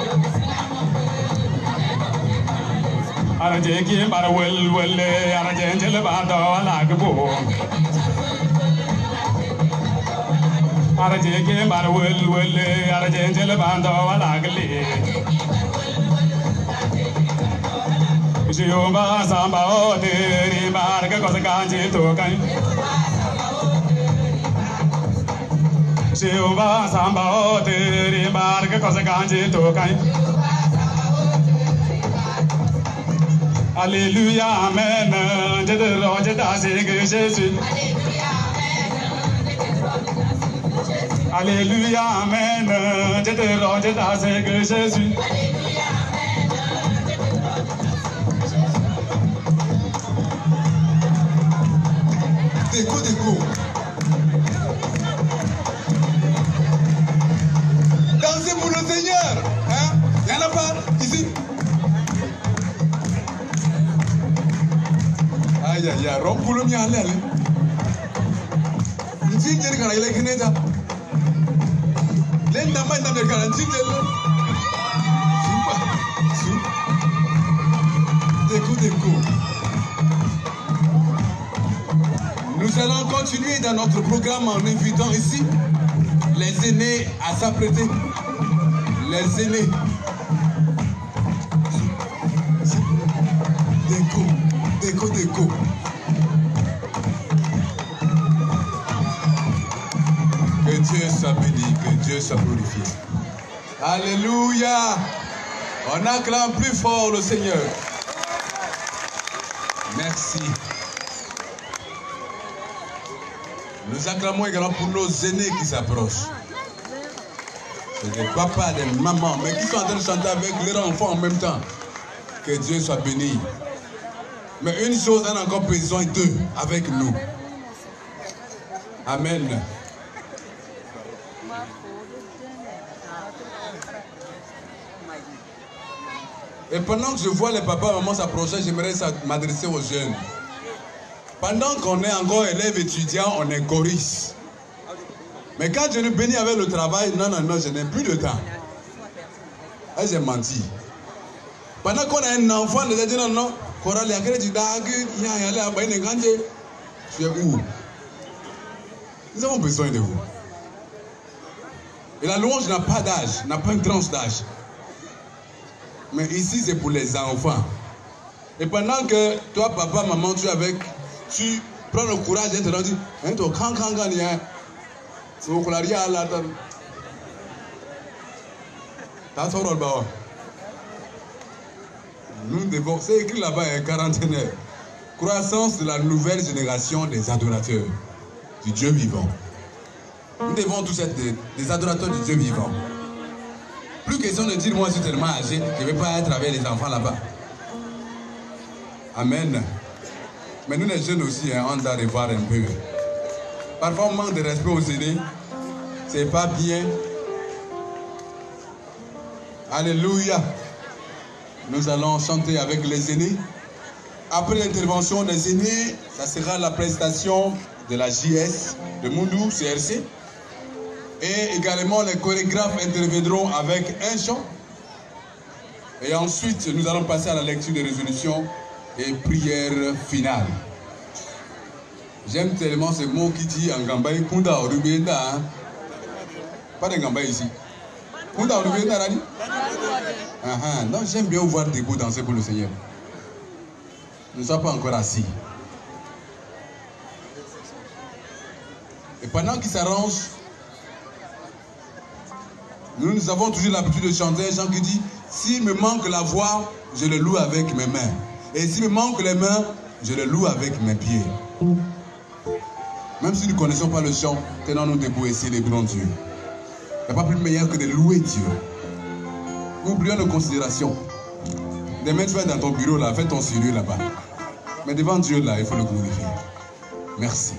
Araje ki bar wel araje jele ba do lag bo araje ki bar wel araje jele ba do lag le jiyo ba samba o teri bar ka kosa kanji to kai jiyo ba samba o teri bar ka kosa kanji to kai Alléluia, Amen. Je te rends, je t'assure que Jésus. Alléluia, Amen. Je te rends, je t'assure que Jésus. Déco. Dansez pour le Seigneur. Hein? Il n'y en a pas ici. Aïe, rompu le mien à l'aile. N'ti jeri kana ile kineta. Lenda mai na me kana n'ti lelo. Déco. Nous allons continuer dans notre programme en invitant ici les aînés à s'apprêter. Les aînés. Déco. Que Dieu soit béni, que Dieu soit glorifié. Alléluia. On acclame plus fort le Seigneur. Merci. Nous acclamons également pour nos aînés qui s'approchent. C'est des papas, des mamans, mais qui sont en train de chanter avec leurs enfants en même temps. Que Dieu soit béni. Mais une chose, on a encore besoin d'eux avec nous. Amen. Et pendant que je vois les papas et mamans s'approcher, j'aimerais m'adresser aux jeunes. Pendant qu'on est encore élèves étudiants, on est choristes. Mais quand je nous bénis avec le travail, non, je n'ai plus de temps. Ah, j'ai menti. Pendant qu'on a un enfant, les gens disent non. Tu es où? Nous avons besoin de vous. Et la louange n'a pas d'âge, n'a pas une tranche d'âge. Mais ici, c'est pour les enfants. Et pendant que toi, papa, maman, tu es avec, tu prends le courage d'être rendu. Nous devons, c'est écrit là-bas, un quarantenaire. Croissance de la nouvelle génération des adorateurs du Dieu vivant. Nous devons tous être des adorateurs du Dieu vivant. Plus question de dire, moi, je suis tellement âgé, je ne vais pas être avec les enfants là-bas. Amen. Mais nous, les jeunes aussi, on doit revoir un peu. Parfois, on manque de respect aux aînés. C'est pas bien. Alléluia. nous allons chanter avec les aînés. Après l'intervention des aînés, ça sera la prestation de la JS, de Moundou, CRC. Et également, les chorégraphes interviendront avec un chant. Et ensuite, nous allons passer à la lecture des résolutions et prière finale. J'aime tellement ce mot qui dit en Gambaï, Kunda Orubenda. Pas de Gambaï ici. Kunda Orubenda, Rani? Non, j'aime bien voir des beaux danser pour le Seigneur. Nous ne sommes pas encore assis. Et pendant qu'ils s'arrangent, nous avons toujours l'habitude de chanter un chant qui dit: s'il me manque la voix, je le loue avec mes mains. Et s'il me manque les mains, je le loue avec mes pieds. Même si nous ne connaissons pas le chant, tenons-nous debout et célébrons Dieu. Il n'y a pas plus meilleur que de louer Dieu. Oublions nos considérations. Demain, tu vas dans ton bureau là, fais ton sérieux là-bas. Mais devant Dieu là, il faut le glorifier. Merci.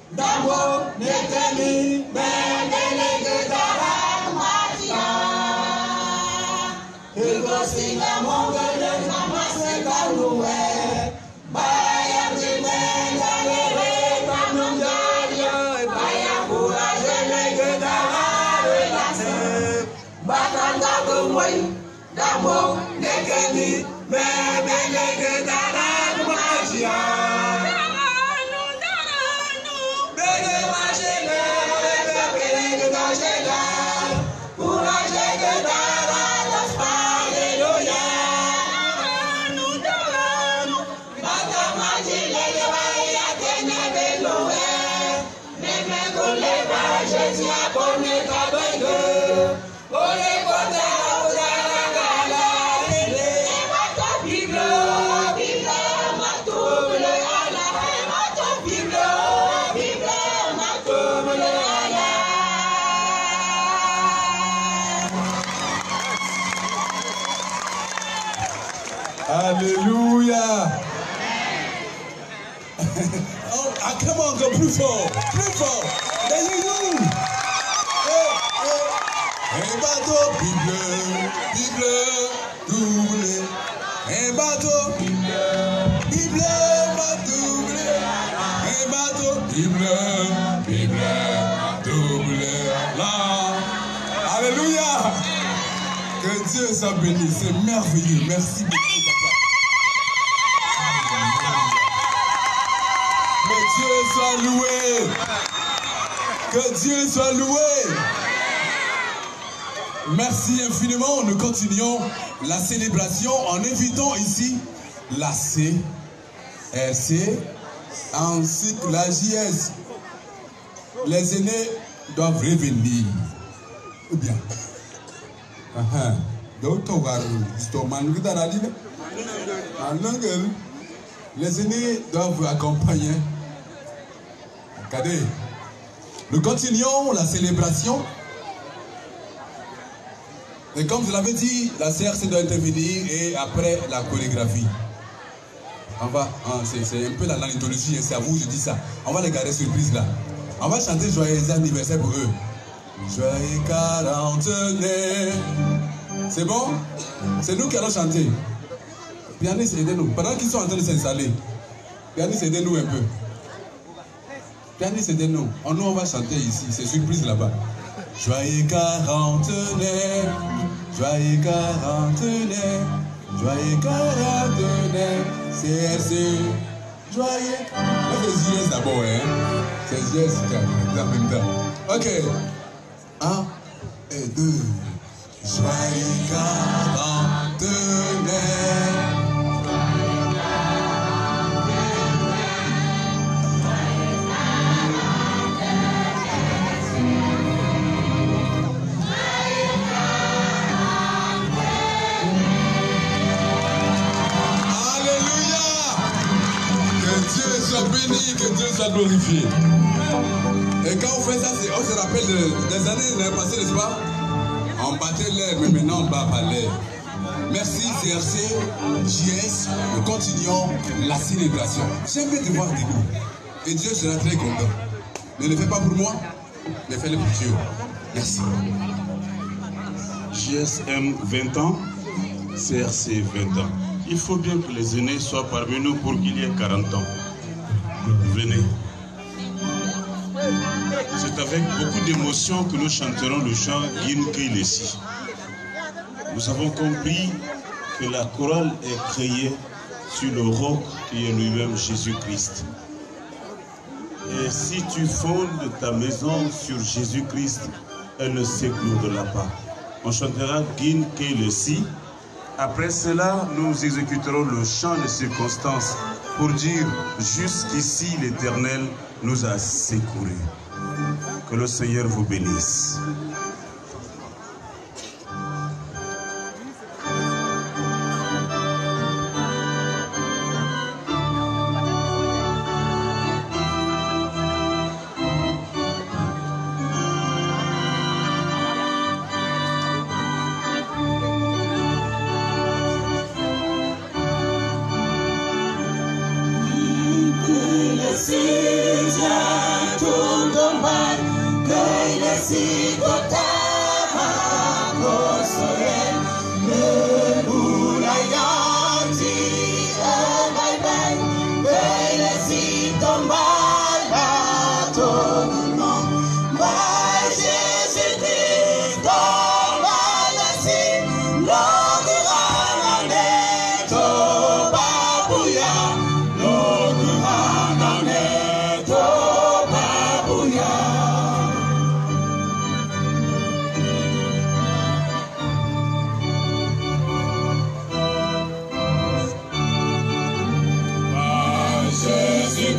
Dabo Nekeni Bendelege Dara Matia Ego Singa Mongole Namase Kaluwe Baya Dimengale Panungalia Baya Courage Lege Dara Relase Bakanda Gumway Dabo Nekeni Bendelege Dara Matia Alléluia. Oh, ah, come on, go plus fort, plus fort. Derrière nous. Un bateau, Bible, doublé. Un bateau, Bible, doublé. Un bateau, Bible, doublé. Là. Alléluia. Que Dieu soit béni, c'est merveilleux. Merci beaucoup, papa. Que Dieu soit loué. Que Dieu soit loué. Merci infiniment. Nous continuons la célébration en invitant ici la CRC ainsi que la JS. Les aînés doivent revenir. Ou bien. Les aînés doivent accompagner. Regardez. Nous continuons la célébration. Et comme je l'avais dit, la CRC doit intervenir et après la chorégraphie. On va, c'est un peu la liturgie, c'est à vous, je dis ça. On va les garder surprise là. On va chanter joyeux anniversaire pour eux. Joyeux 40e. C'est bon? C'est nous qui allons chanter. Pianiste, aidez-nous. Pendant qu'ils sont en train de s'installer, pianiste, aidez-nous un peu. Pianiste, aidez-nous. Nous, on va chanter ici. C'est surprise là-bas. Joyeux 40e. Joyeux 40e. Joyeux 40e. CRC. Joyeux. C'est JS d'abord, hein? C'est JS en même temps. Ok. 1 et 2. Joyeux 40e. Béni, que Dieu soit glorifié. Et quand on fait ça, on se rappelle des années passées, n'est-ce pas? On battait l'air, mais maintenant on bat pas l'air. Merci CRC, JS, nous continuons la célébration. J'aime bien te voir debout. Et Dieu sera très content. Ne le fais pas pour moi, mais fais-le pour Dieu. Merci. JSM 20 ans, CRC 20 ans. Il faut bien que les aînés soient parmi nous pour qu'il y ait 40 ans. Venez. C'est avec beaucoup d'émotion que nous chanterons le chant Gin Keilesi. Nous avons compris que la chorale est créée sur le roc qui est lui-même Jésus-Christ. Et si tu fondes ta maison sur Jésus-Christ, elle ne s'écroulera pas. On chantera Gin Keilesi. Après cela, nous exécuterons le chant de circonstance pour dire jusqu'ici l'Éternel nous a secourus. Que le Seigneur vous bénisse. Seas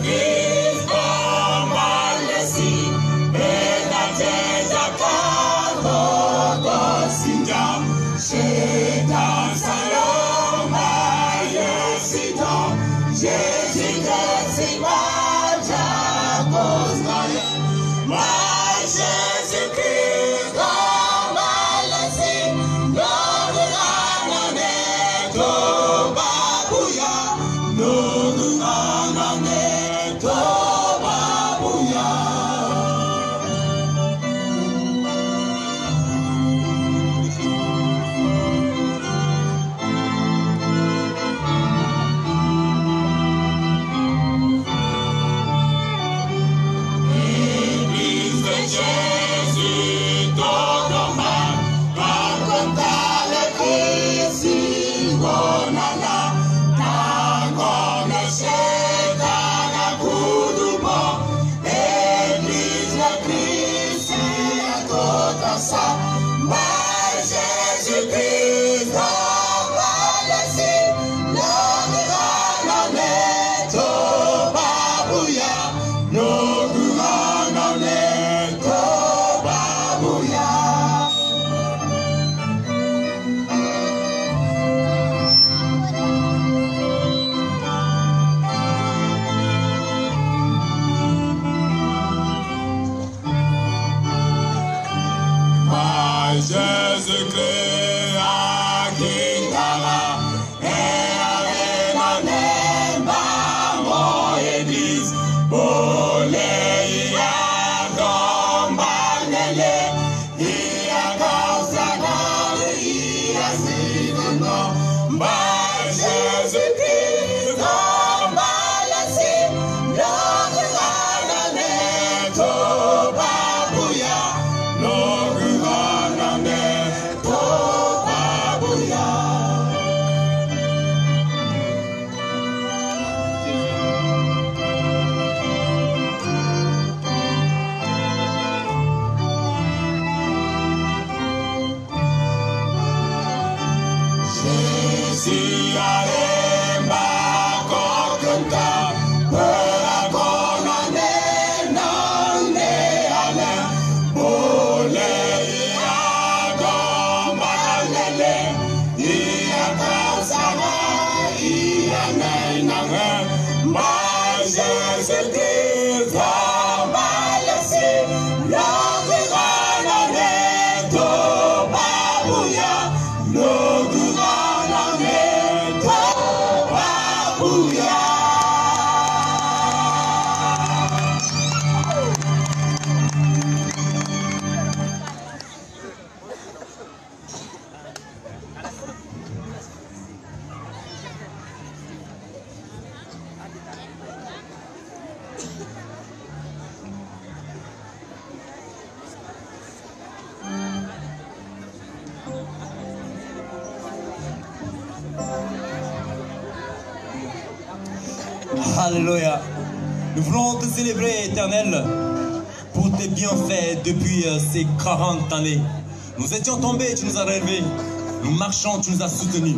Alléluia. Nous voulons te célébrer, Éternel, pour tes bienfaits depuis ces 40 années. Nous étions tombés, tu nous as relevés. Nous marchons, tu nous as soutenus.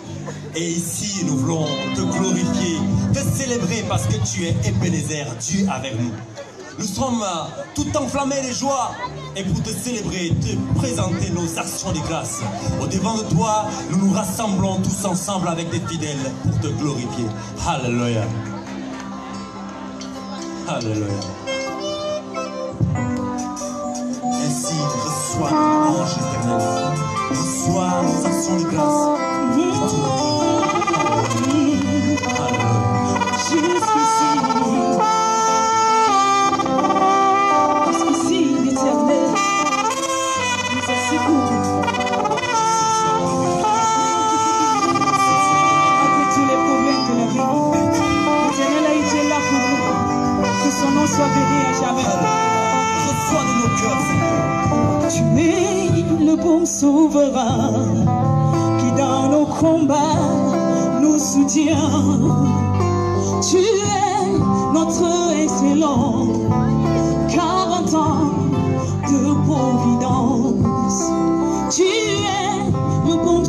Et ici, nous voulons te glorifier, te célébrer parce que tu es Ebenezer, Dieu avec nous. Nous sommes tout enflammés de joie et pour te célébrer, te présenter nos actions de grâce. Au-devant de toi, nous nous rassemblons tous ensemble avec des fidèles pour te glorifier. Alléluia. Alléluia. Ainsi, reçois nos louanges éternelles. Reçois nos actions de grâce. Jusqu'ici, l'éternel nous a secourus. Avec tous les problèmes de la vie, l'éternel a été là pour nous. Que son nom soit béni à jamais. Reçois de nos cœurs, Seigneur. Tu es le bon sauveur qui dans nos combats nous soutient. Tu es notre excellent 40 ans de providence. Tu es le bon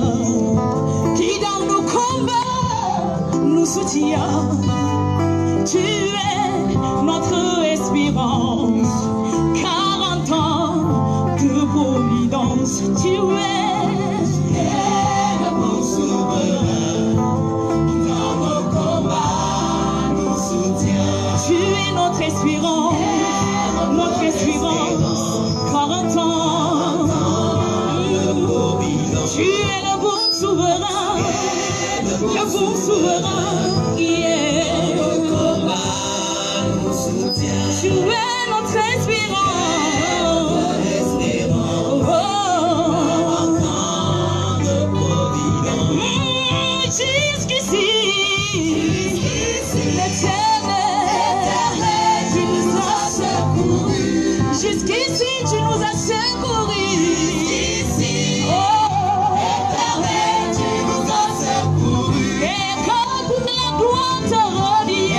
sauveur qui dans nos combats nous soutient. Tu es notre espérance, 40 ans de providence. Tu es le bon souverain qui dans nos combats nous soutient. Tu es notre espérance, 40 ans de providence. Tu es le bon souverain, le bon souverain qui est tu es notre espérance. Jusqu'ici, l'éternel, tu nous as secourus. Jusqu'ici, tu nous as secourus. Éternel, tu nous as secourus. Et quand toute la gloire te revient,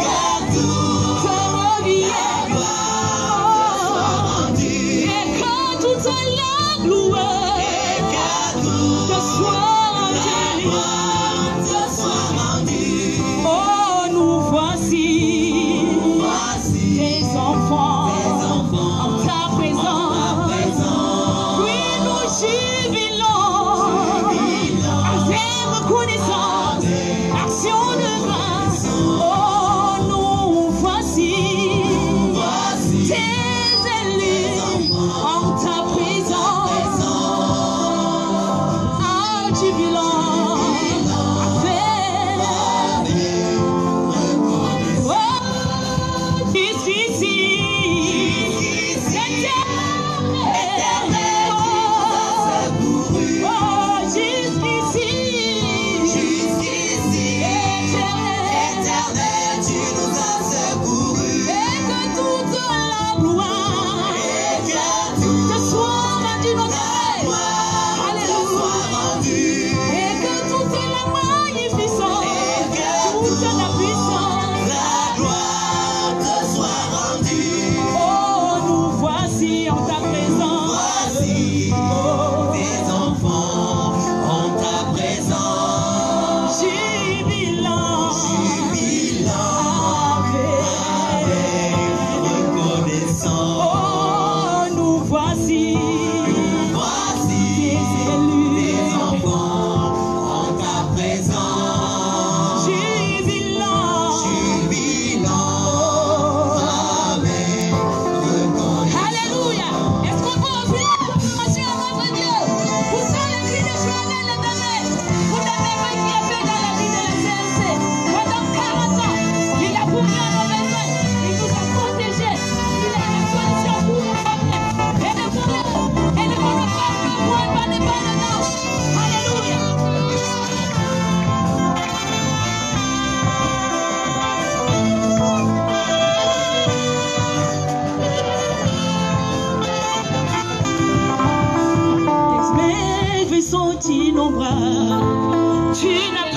tu n'as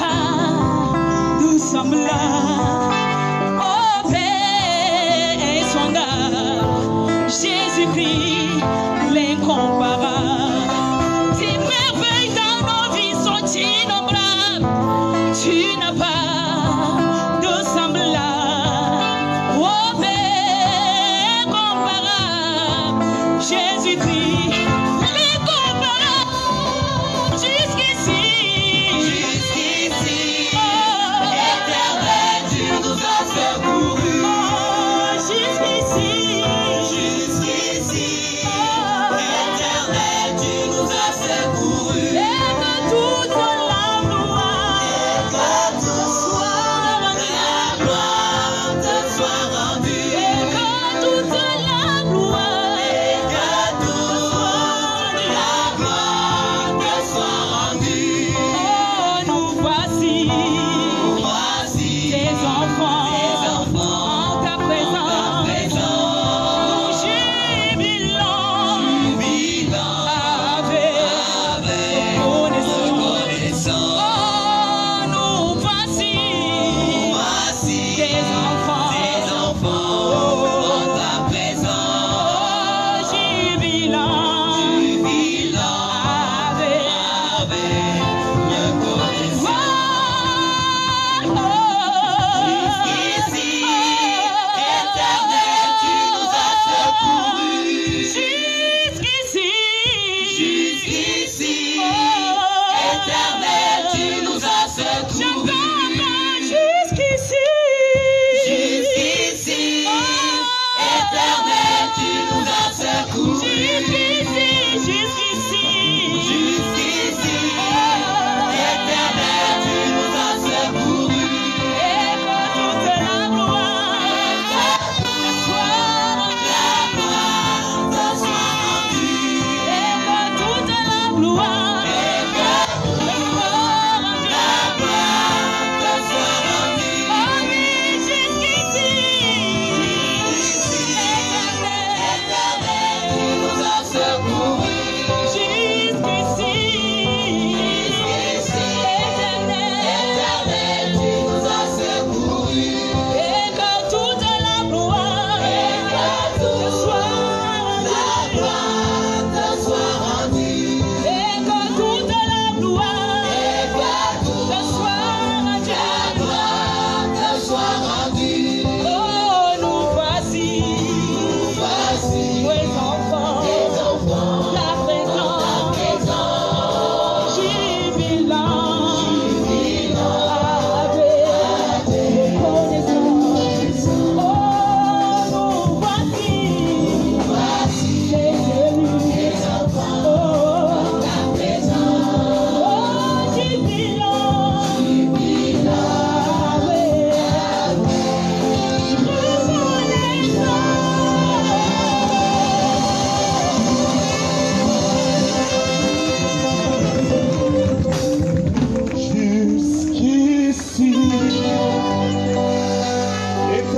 pas de semblable. Oh Père et sondage, Jésus-Christ l'incomparable. Tes merveilles dans nos vies sont innombrables. Tu n'as pas de semblable. Oh Père incomparable, Jésus-Christ l'incomparable. Jusqu'ici, éternel, tu nous as secourus. Jusqu'ici, éternel, tu nous as secourus. Et que toute la gloire te soit rendue. Et que toute la gloire Jusqu'ici,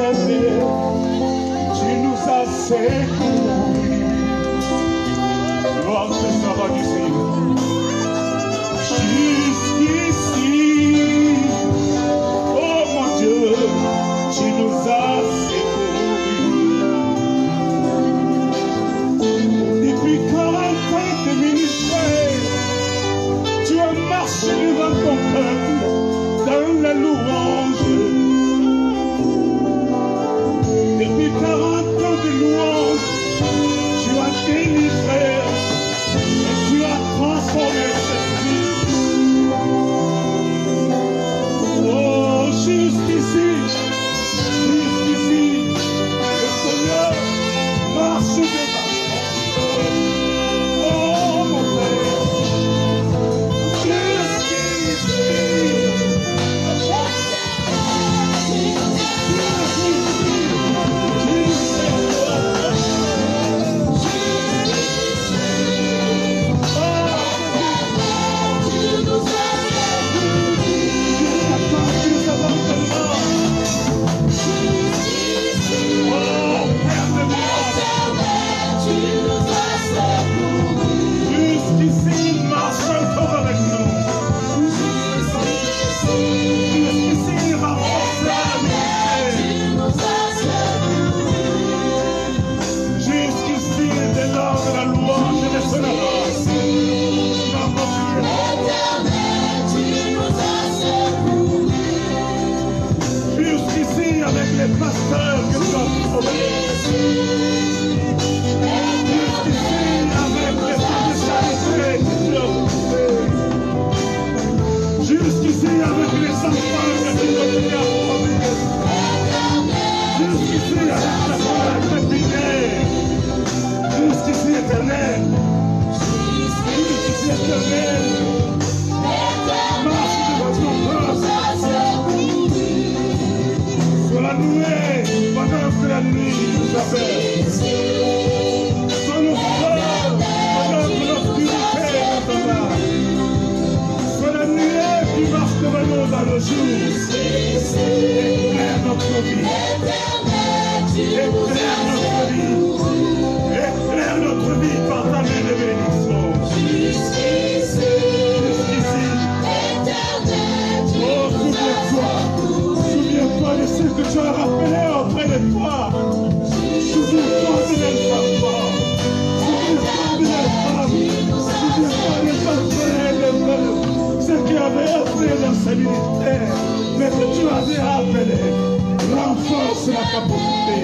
éternel, tu nous as secourus. Gloire te soit du Seigneur. Jusqu'ici, oh mon Dieu, tu nous as secourus. Depuis 40 ans de ministère, tu as marché devant ton peuple dans la louange. Depuis 40 ans de louange, tu as délivré et tu as transformé cette vie. Oh, jusqu'ici, le Seigneur marche devant toi. Oh, mon Père, les pasteurs que tu as trouvés. Jusqu'ici, avec les femmes de charité que tu as trouvés. Jusqu'ici, avec les enfants que tu as trouvés. Jusqu'ici, avec la femme pépinière. Jusqu'ici, éternel. Jusqu'ici, éternel. Marche devant ton peuple. Sur la nuée, pendant que la nuit nous appelle. Sur nos frères, pendant que l'obscurité nous embarque. Sur la nuée qui marche devant nous dans le jour. Éclaire notre vie. Éclaire notre vie. Éclaire notre vie par ta main de bénédiction. Jusqu'ici. Oh, souviens-toi. Souviens-toi de ce que tu as rappelé auprès de toi. Souviens-toi de l'enfant fort. Souviens-toi de l'enfant. Souviens-toi des enfants et des femmes. Ceux qui avaient appelé dans ce ministère, mais que tu avais appelé. Renforce la capacité.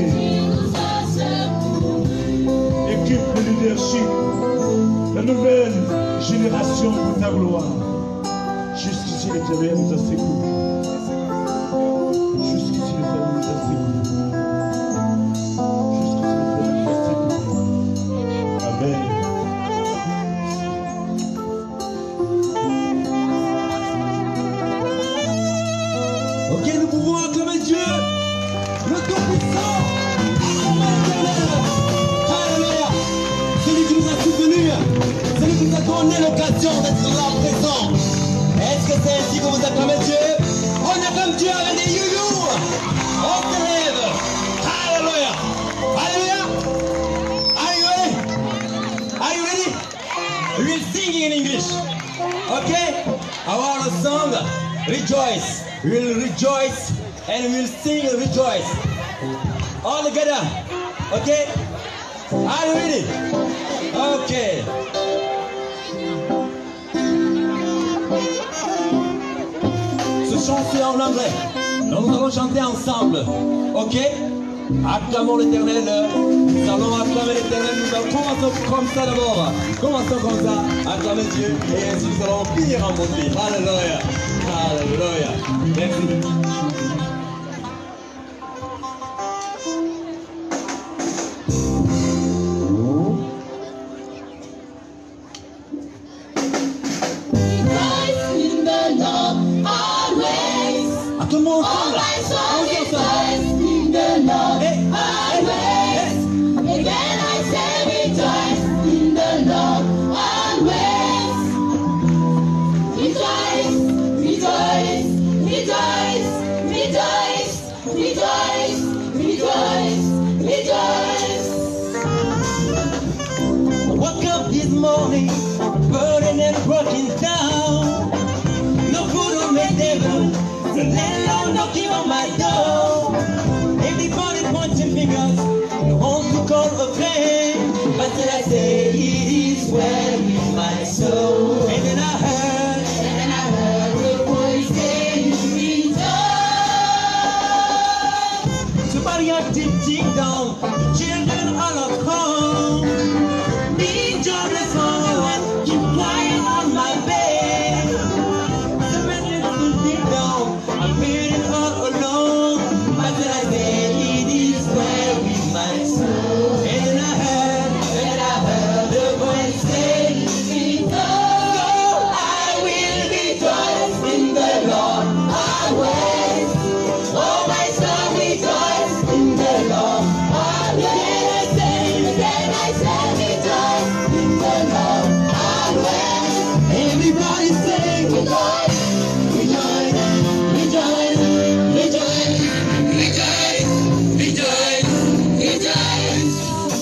Équipe de leadership. La nouvelle génération pour ta gloire. Jusqu'ici, l'Éternel nous a secourus. Jusqu'ici, l'Éternel nous a secourus. Jusqu'ici, l'Éternel nous a secourus. Amen. Ok, nous pouvons acclamer Dieu, le Tout-Puissant, Alléluia. Celui qui nous a soutenus, celui qui nous a donné l'occasion d'être là présent. Est-ce que c'est ainsi que vous acclamez Dieu? On acclame Dieu avec des you-you. On se lève. Alléluia. Alléluia. Are you ready? Are you ready? We'll sing in English. Okay? Our song, Rejoice. We'll rejoice and we'll sing rejoice. All together. Okay? Are you ready? Okay. Ce chant c'est en anglais. Donc nous allons chanter ensemble. Ok? Acclamons l'Éternel. Nous allons acclamer l'Éternel. Nous allons commencer comme ça d'abord. Commençons comme ça. Acclamer Dieu. Et ainsi nous allons finir en beauté. Alléluia. Alléluia. Merci. Tout le monde ensemble. In the Lord, always. Again I say rejoice in the Lord, always. Rejoice, rejoice, rejoice, rejoice, rejoice, morning, burning and broken down. No food on the table, the landlord knocking on my door. Everybody pointing fingers, no one to call a friend. But then I say it is well with my soul. And then I heard the voice saying return. Somebody out ding dong, the children all are home. Being jobless on, keep lying on my bed. Somebody little ding dong, I'm feeling all alone. But then I say it is well with my soul. And then I heard the voice say, return. So I will rejoice in the Lord always. Oh, my soul, rejoice in the Lord always. Then I say, rejoice in the Lord always. Everybody say, rejoice, rejoice, rejoice, rejoice, rejoice, rejoice, rejoice.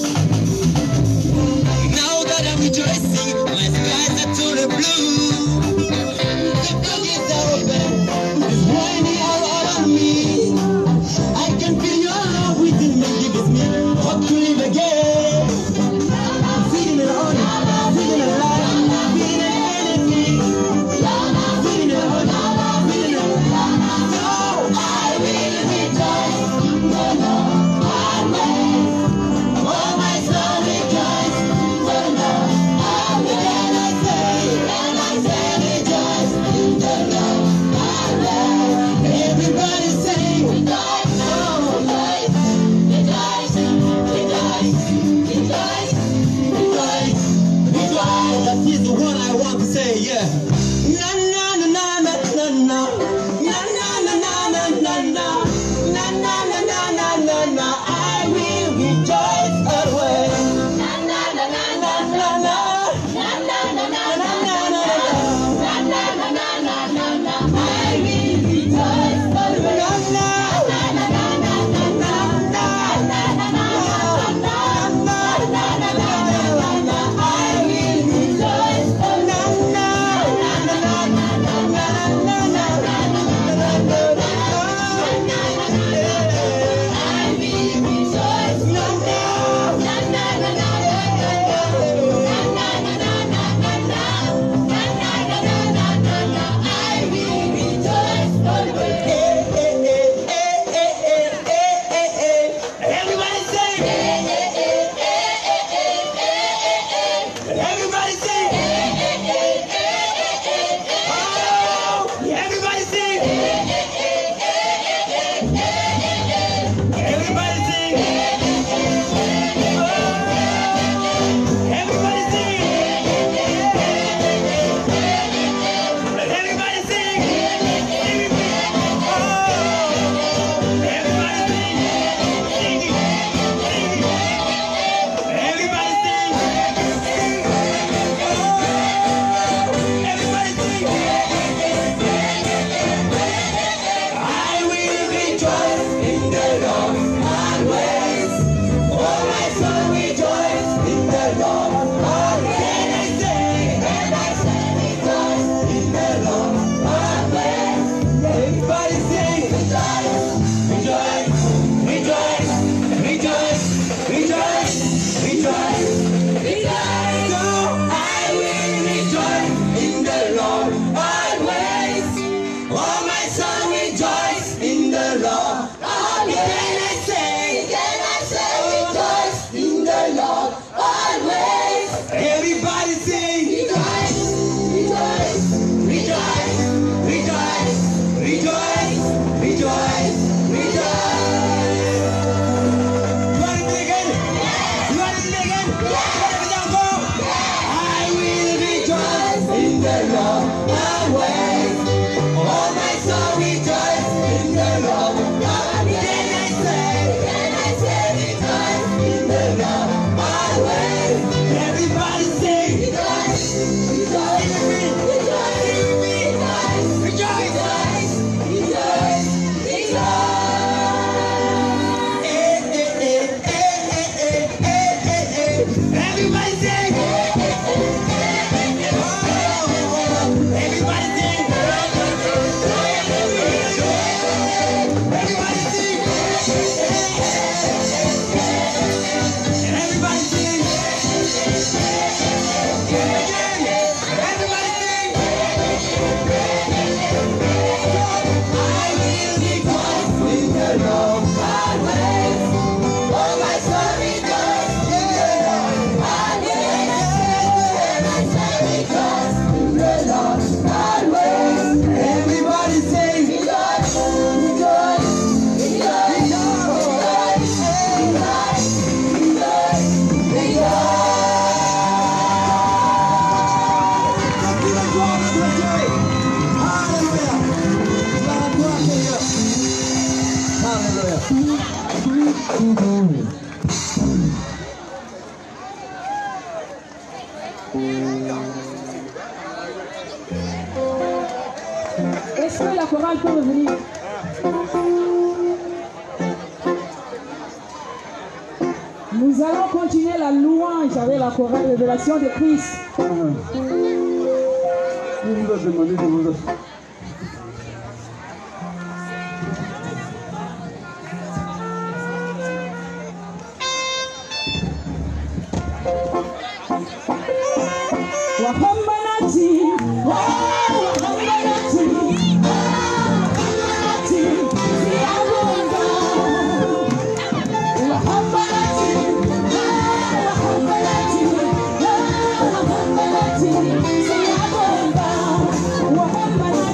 Now that I'm rejoicing, my skies are totally blue. The floodgates are open, it's raining all on me. I can feel your love within me, gives me hope to live again. I'm feeling it on it, feeling alive, feeling anything. Feeling it on it, feeling alive. So I will rejoice in the Lord always. Oh, my soul, rejoice in the Lord always. Then I say, rejoice in the Lord always. Everybody say, rejoice, oh, rejoice, rejoice, rejoice, rejoice, rejoice, rejoice. That is the one I want to say, yeah. Na na na na na na na na na na na na na na na na na na na. I will rejoice always. Na na na na na na na na na na na na na na. I will rejoice always. Na na na na na na na na na na na. I will rejoice always. Na na na na na na na na na. Est-ce que la chorale peut revenir? Nous allons continuer la louange avec la chorale Révélation de Christ. On vous a demandé de vous asseoir. Wahambanati,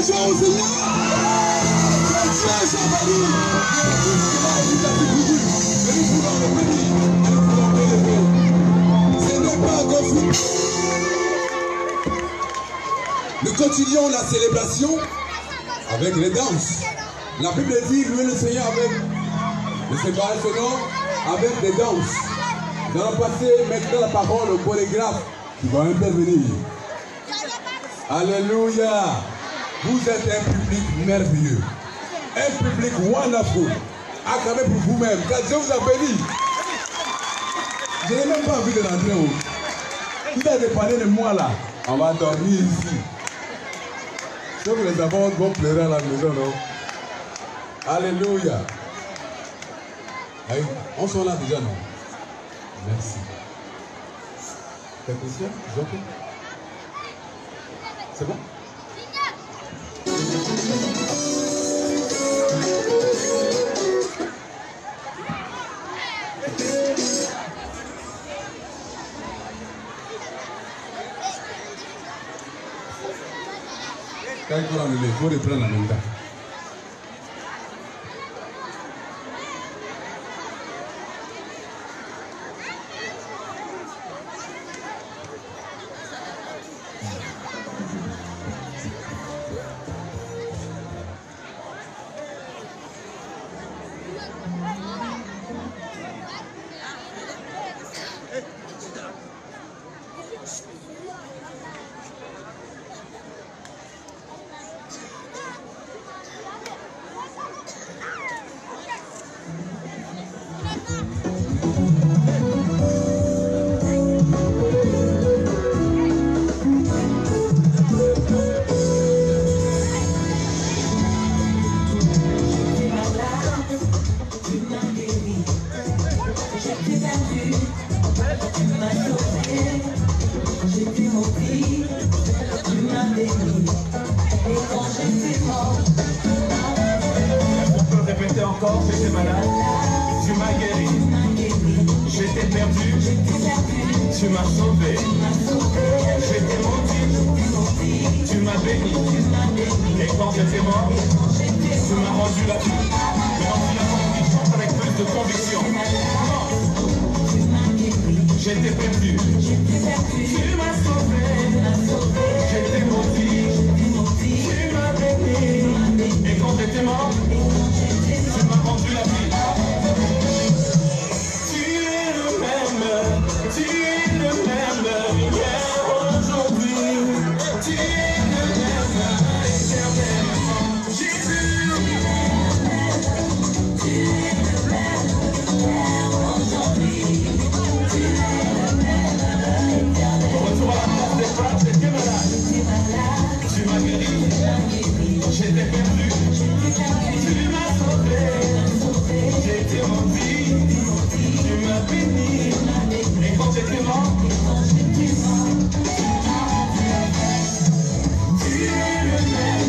joie au Seigneur. Que Dieu soit béni. Et nous voulons le bénir. Et nous voulons l'élever. Ce n'est pas confus. Nous continuons la célébration avec les danses. La Bible dit, louez le Seigneur avec le Seigneur sonore, avec des danses. Nous allons passer maintenant la parole au chorégraphe qui va intervenir. Alléluia. Vous êtes un public merveilleux. Un public wonderful. Acclamez pour vous-même. Car Dieu vous a béni. Je n'ai même pas envie de rentrer où. Tout a dépendé de moi là. On va dormir ici. Je sais que les enfants vont pleurer à la maison, non? Alléluia. Allez, on sont là déjà, non? Merci. Technicien, Joker. C'est bon? Quand il faut reprendre la même date. J'étais malade, tu m'as guéri. J'étais perdu, tu m'as sauvé. J'étais maudit, tu m'as béni. Et quand j'étais mort, tu m'as rendu la vie. Maintenant tu l'as compris, chante avec plus de conviction. J'étais perdu, tu m'as sauvé. J'étais maudit, tu m'as béni. Et quand j'étais mort, tu m'as rendu la vie. Tu es le même hier, aujourd'hui. Tu es le même éternellement. Jésus, tu es le même hier, aujourd'hui. Tu es le même éternellement. Retour à la place des frères, j'étais malade. Tu m'as guéri, j'étais perdu. Tu m'as sauvé, j'étais maudit, tu m'as béni, et quand j'étais mort, tu es le même,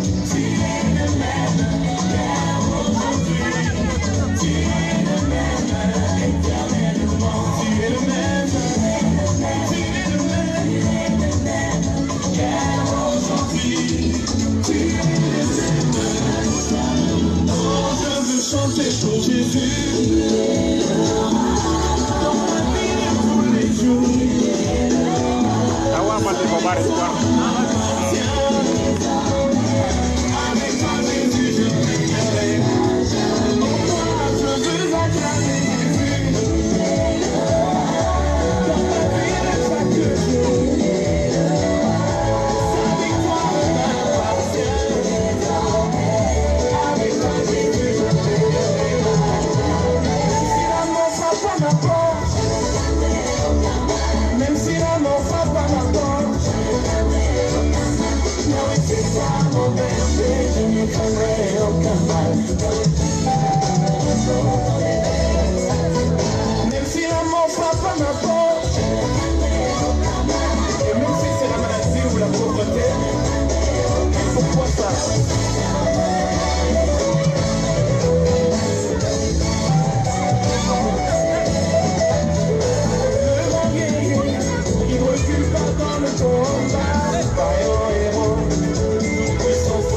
hier, aujourd'hui, tu es le même, éternellement, tu es le même, hier, aujourd'hui, tu es le même. Chanter pour Jésus dans ma vie de tous les jours. Avec toi Jésus je t'aimerai. Pour toi je veux acclamer Jésus dans ma vie de chaque jour. Sa victoire m'appartient. Avec toi Jésus je t'aimerai. Même si l'amour frappe à ma porte, non, c'est toi mon berger, je ne craindrai aucun mal. Même si l'amour frappe à ma porte, et même si c'est la maladie ou la pauvreté, pourquoi ça? Dans le combat, vaillant héros, puissance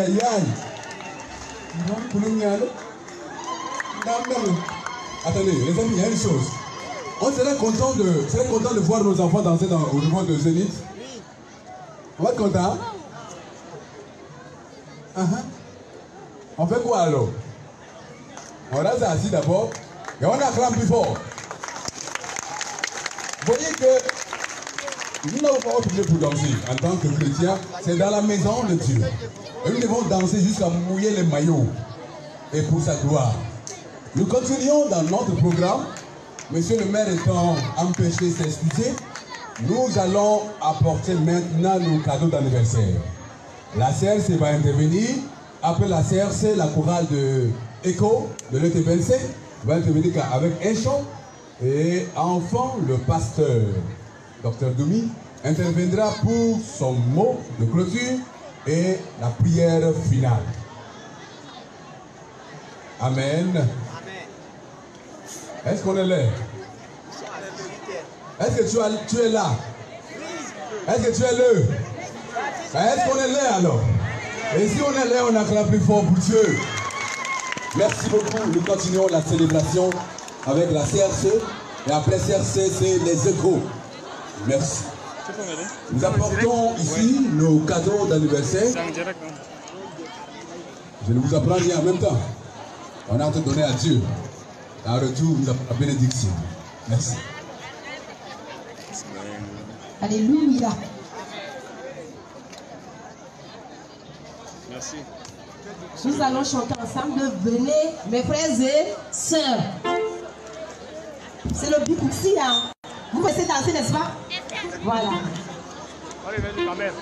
aïe aïe. Attendez, les amis, il y a une chose. On serait content de voir nos enfants danser au niveau de Zénith. On va être content. On fait quoi alors? On reste assis d'abord et on acclame plus fort. Vous voyez que nous n'avons pas obligé pour danser en tant que chrétiens, c'est dans la maison de Dieu. Et nous devons danser jusqu'à mouiller les maillots et pour sa gloire. Nous continuons dans notre programme. Monsieur le maire étant empêché de s'excuser, nous allons apporter maintenant nos cadeaux d'anniversaire. La CRC va intervenir. Après la CRC, la chorale de ECHO de l'ETBNC va intervenir avec un chant. Et enfin, le pasteur, Dr Doumi, interviendra pour son mot de clôture et la prière finale. Amen. Est-ce qu'on est là? Est-ce que tu es là? Est-ce que tu es là? Est-ce qu'on est là alors? Et si on est là, on acclame plus fort pour Dieu. Merci beaucoup. Nous continuons la célébration avec la CRC. Et après CRC, c'est les échos. Merci. Nous apportons ici nos cadeaux d'anniversaire. Je ne vous apprends rien en même temps. On a en train de donner à Dieu. En retour, nous avons la bénédiction. Merci. Alléluia. Merci. Nous allons chanter ensemble. Venez, mes frères et sœurs. C'est le Bikouxi, hein. Vous connaissez danser, n'est-ce pas? Voilà. Allez, vas-y, ma mère.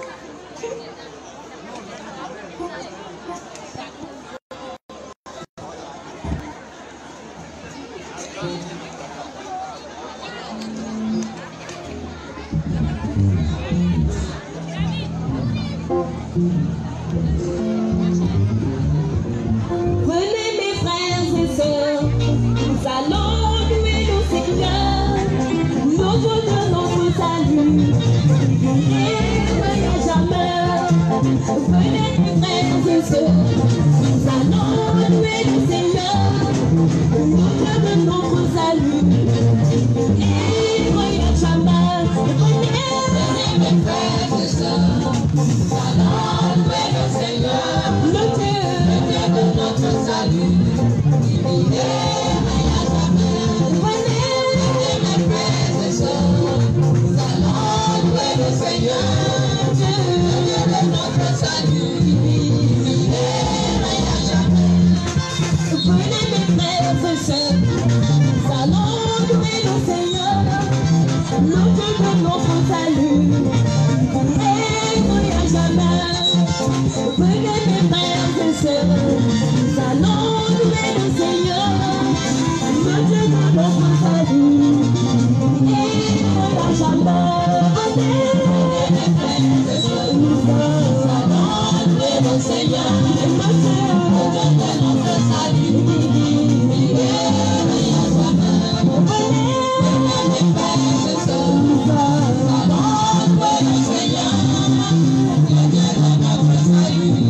Venez mes frères et sœurs, nous allons louer le Seigneur, nous voulons notre salut, et à jamais. Venez mes frères et sœurs, nous allons louer le Seigneur, nous voulons notre salut, et à jamais. Venez mes frères et sœurs, nous allons louer le Seigneur, le Dieu de notre salut, il est à jamais. Venez mes frères et sœurs, nous allons louer le Seigneur, Dieu de notre salut, il est à jamais. Venez mes frères et sœurs, nous allons louer le Seigneur, le Dieu de notre salut, il est à jamais. Venez mes frères et sœurs, nous allons louer le Seigneur, le Dieu de notre salut, et à jamais. Venez mes frères et sœurs, nous allons louer le Seigneur, le Dieu de notre salut, il est à jamais. Venez mes frères et sœurs, nous allons louer le Seigneur, le Dieu de notre salut.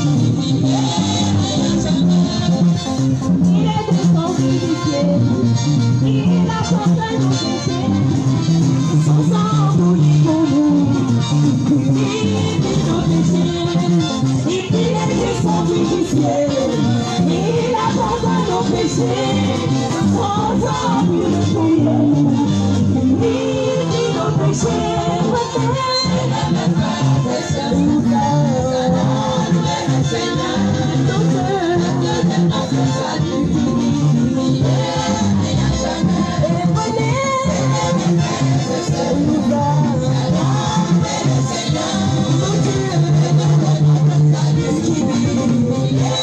Il est descendu du ciel, il a porté nos péchés, son sang brûlé pour nous, il dit nos péchés. Il est descendu du ciel, il a porté nos péchés, son sang brûlé pour nous, il dit nos péchés. Mes frères et sœurs, nous allons louer le Seigneur, Dieu de notre salut, il est à jamais. Et venez, mes frères et sœurs, nous allons louer le Seigneur, Dieu de notre salut, il est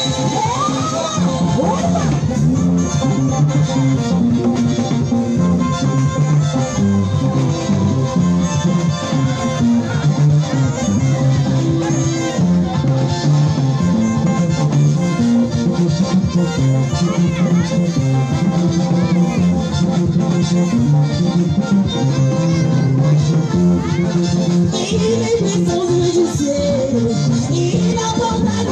à il est descendu du ciel, il a porté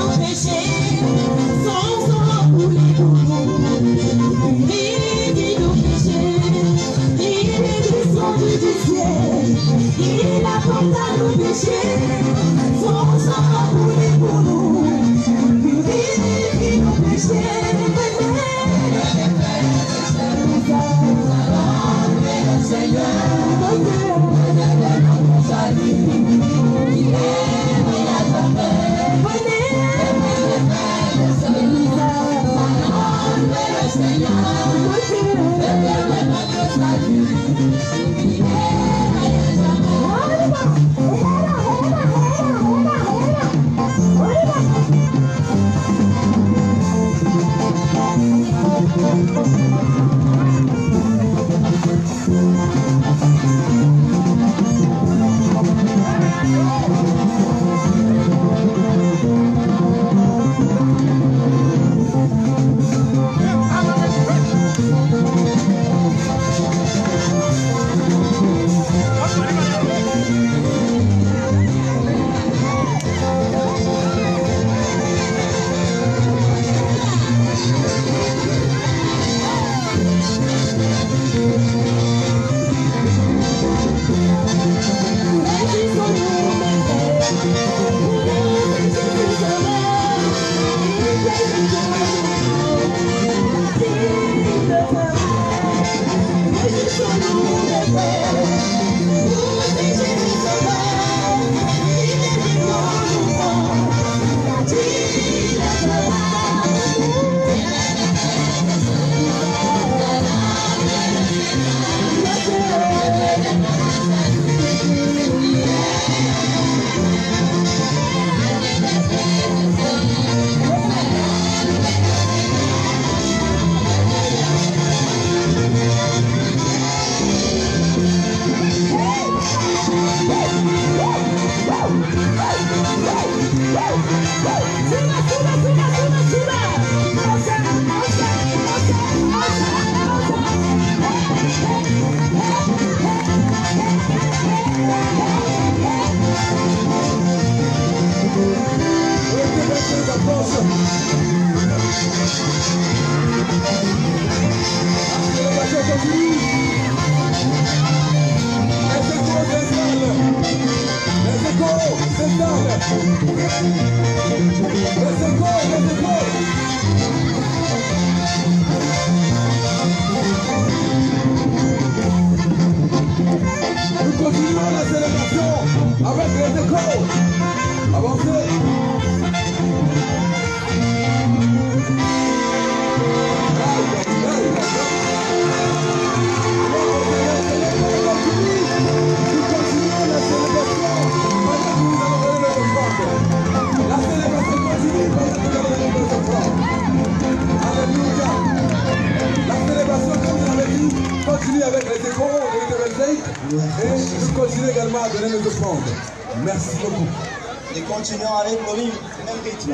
Et nous continuons également à donner nos offrandes. Merci beaucoup. Et continuons avec le même rythme.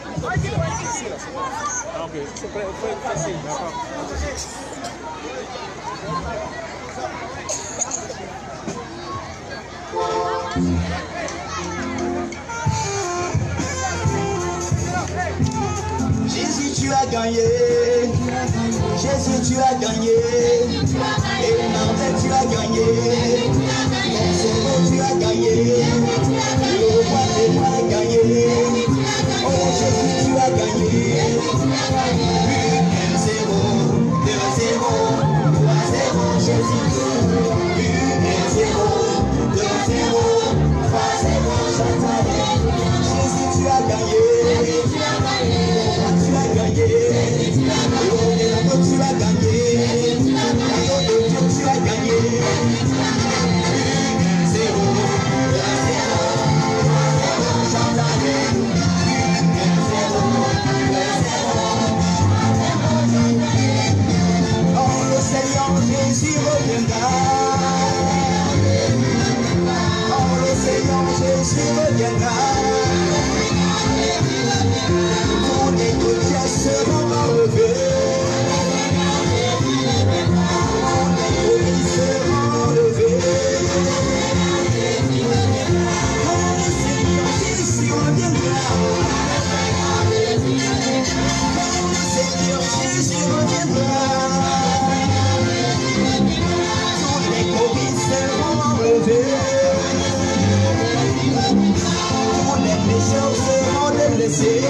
Jésus, tu as gagné. Jésus, tu as gagné. Emmanuel, tu as gagné. Mon sauveur, tu as gagné. Le roi des rois a gagné. Oh Jésus, tu as gagné. 1-0, 2-0, 3-0, Jésus. 1-0, 2-0, 3-0, Chantal. Jésus, tu as gagné. Tu as gagné. Tu as gagné. Tu as gagné. 1-0, 2-0, Chantal. 1-0, 2-0. Oh, le Seigneur Jésus reviendra. Oh, le Seigneur Jésus reviendra. Tous les pièces seront enlevées. Tous les colis seront enlevés. Oh, le Seigneur Jésus reviendra. Oh, le Seigneur Jésus reviendra. Tous les colis seront enlevés. Tous les pécheurs seront délaissés.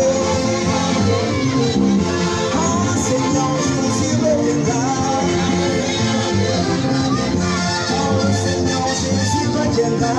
Oh, le Seigneur Jésus reviendra. Oh, le Seigneur Jésus reviendra.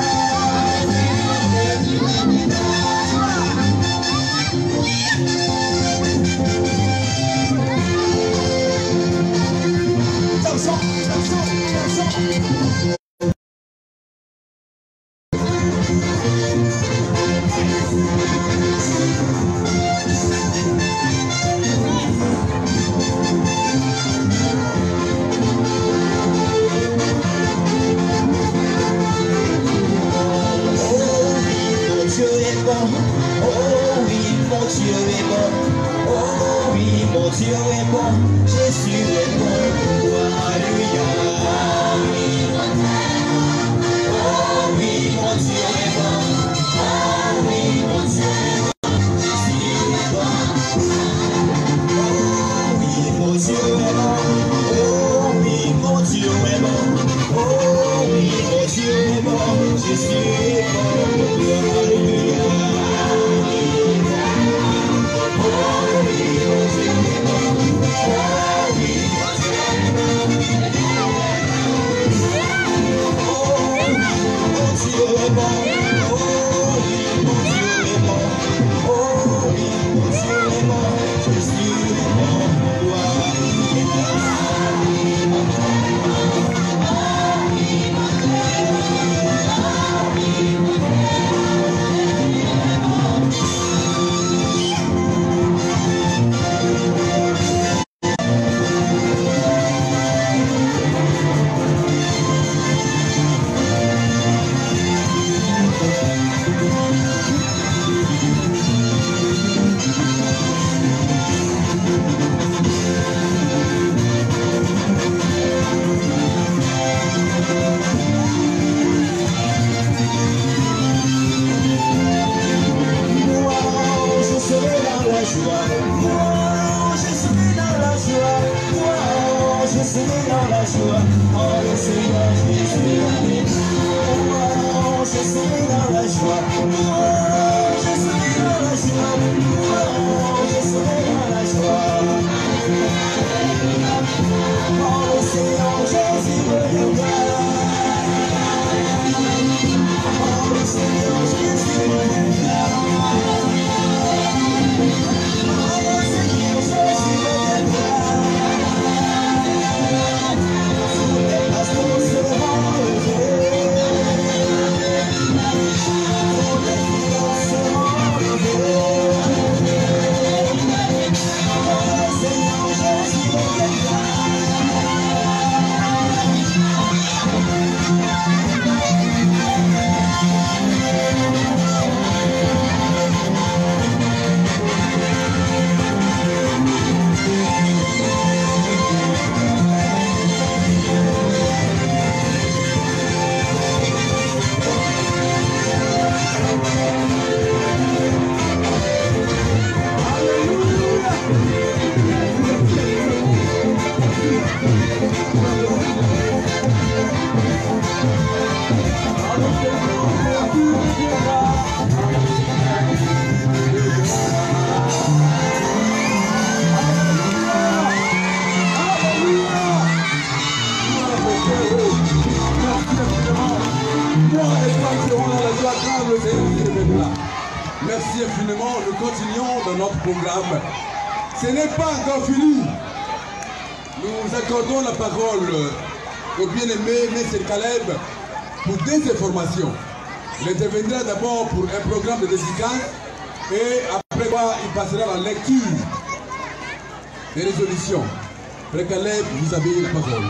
nous continuons dans notre programme. Ce n'est pas encore fini. Nous accordons la parole au bien-aimé M. Caleb pour des informations. Il interviendra d'abord pour un programme de dédicace et après quoi il passera à la lecture des résolutions. Frère Caleb, vous avez la parole.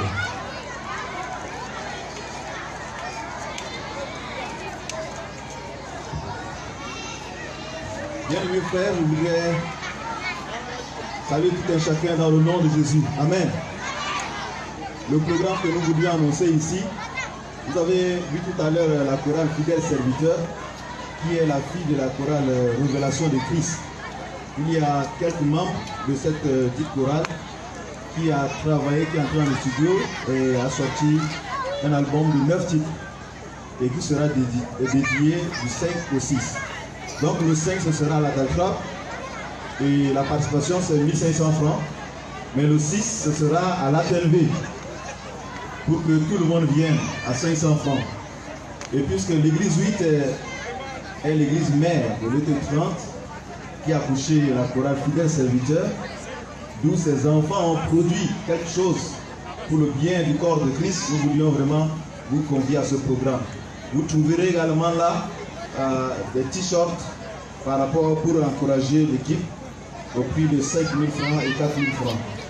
Bien, mes frères, je voudrais saluer tout un chacun dans le nom de Jésus. Amen. Le programme que nous voulions annoncer ici, vous avez vu tout à l'heure la chorale Fidèle Serviteur, qui est la fille de la chorale Révélation de Christ. Il y a quelques membres de cette petite chorale qui a travaillé, qui est entré dans le studio et a sorti un album de 9 titres et qui sera dédié du 5 au 6. Donc le 5 ce sera à la Daltrap et la participation c'est 1500 francs, mais le 6 ce sera à l'ATLV pour que tout le monde vienne à 500 francs. Et puisque l'église 8 est l'église mère de l'ET30 qui a couché la chorale Fidèle Serviteur, d'où ces enfants ont produit quelque chose pour le bien du corps de Christ, nous voulions vraiment vous convier à ce programme. Vous trouverez également là des t-shirts par rapport pour encourager l'équipe au prix de 5 000 francs et 4 000 francs.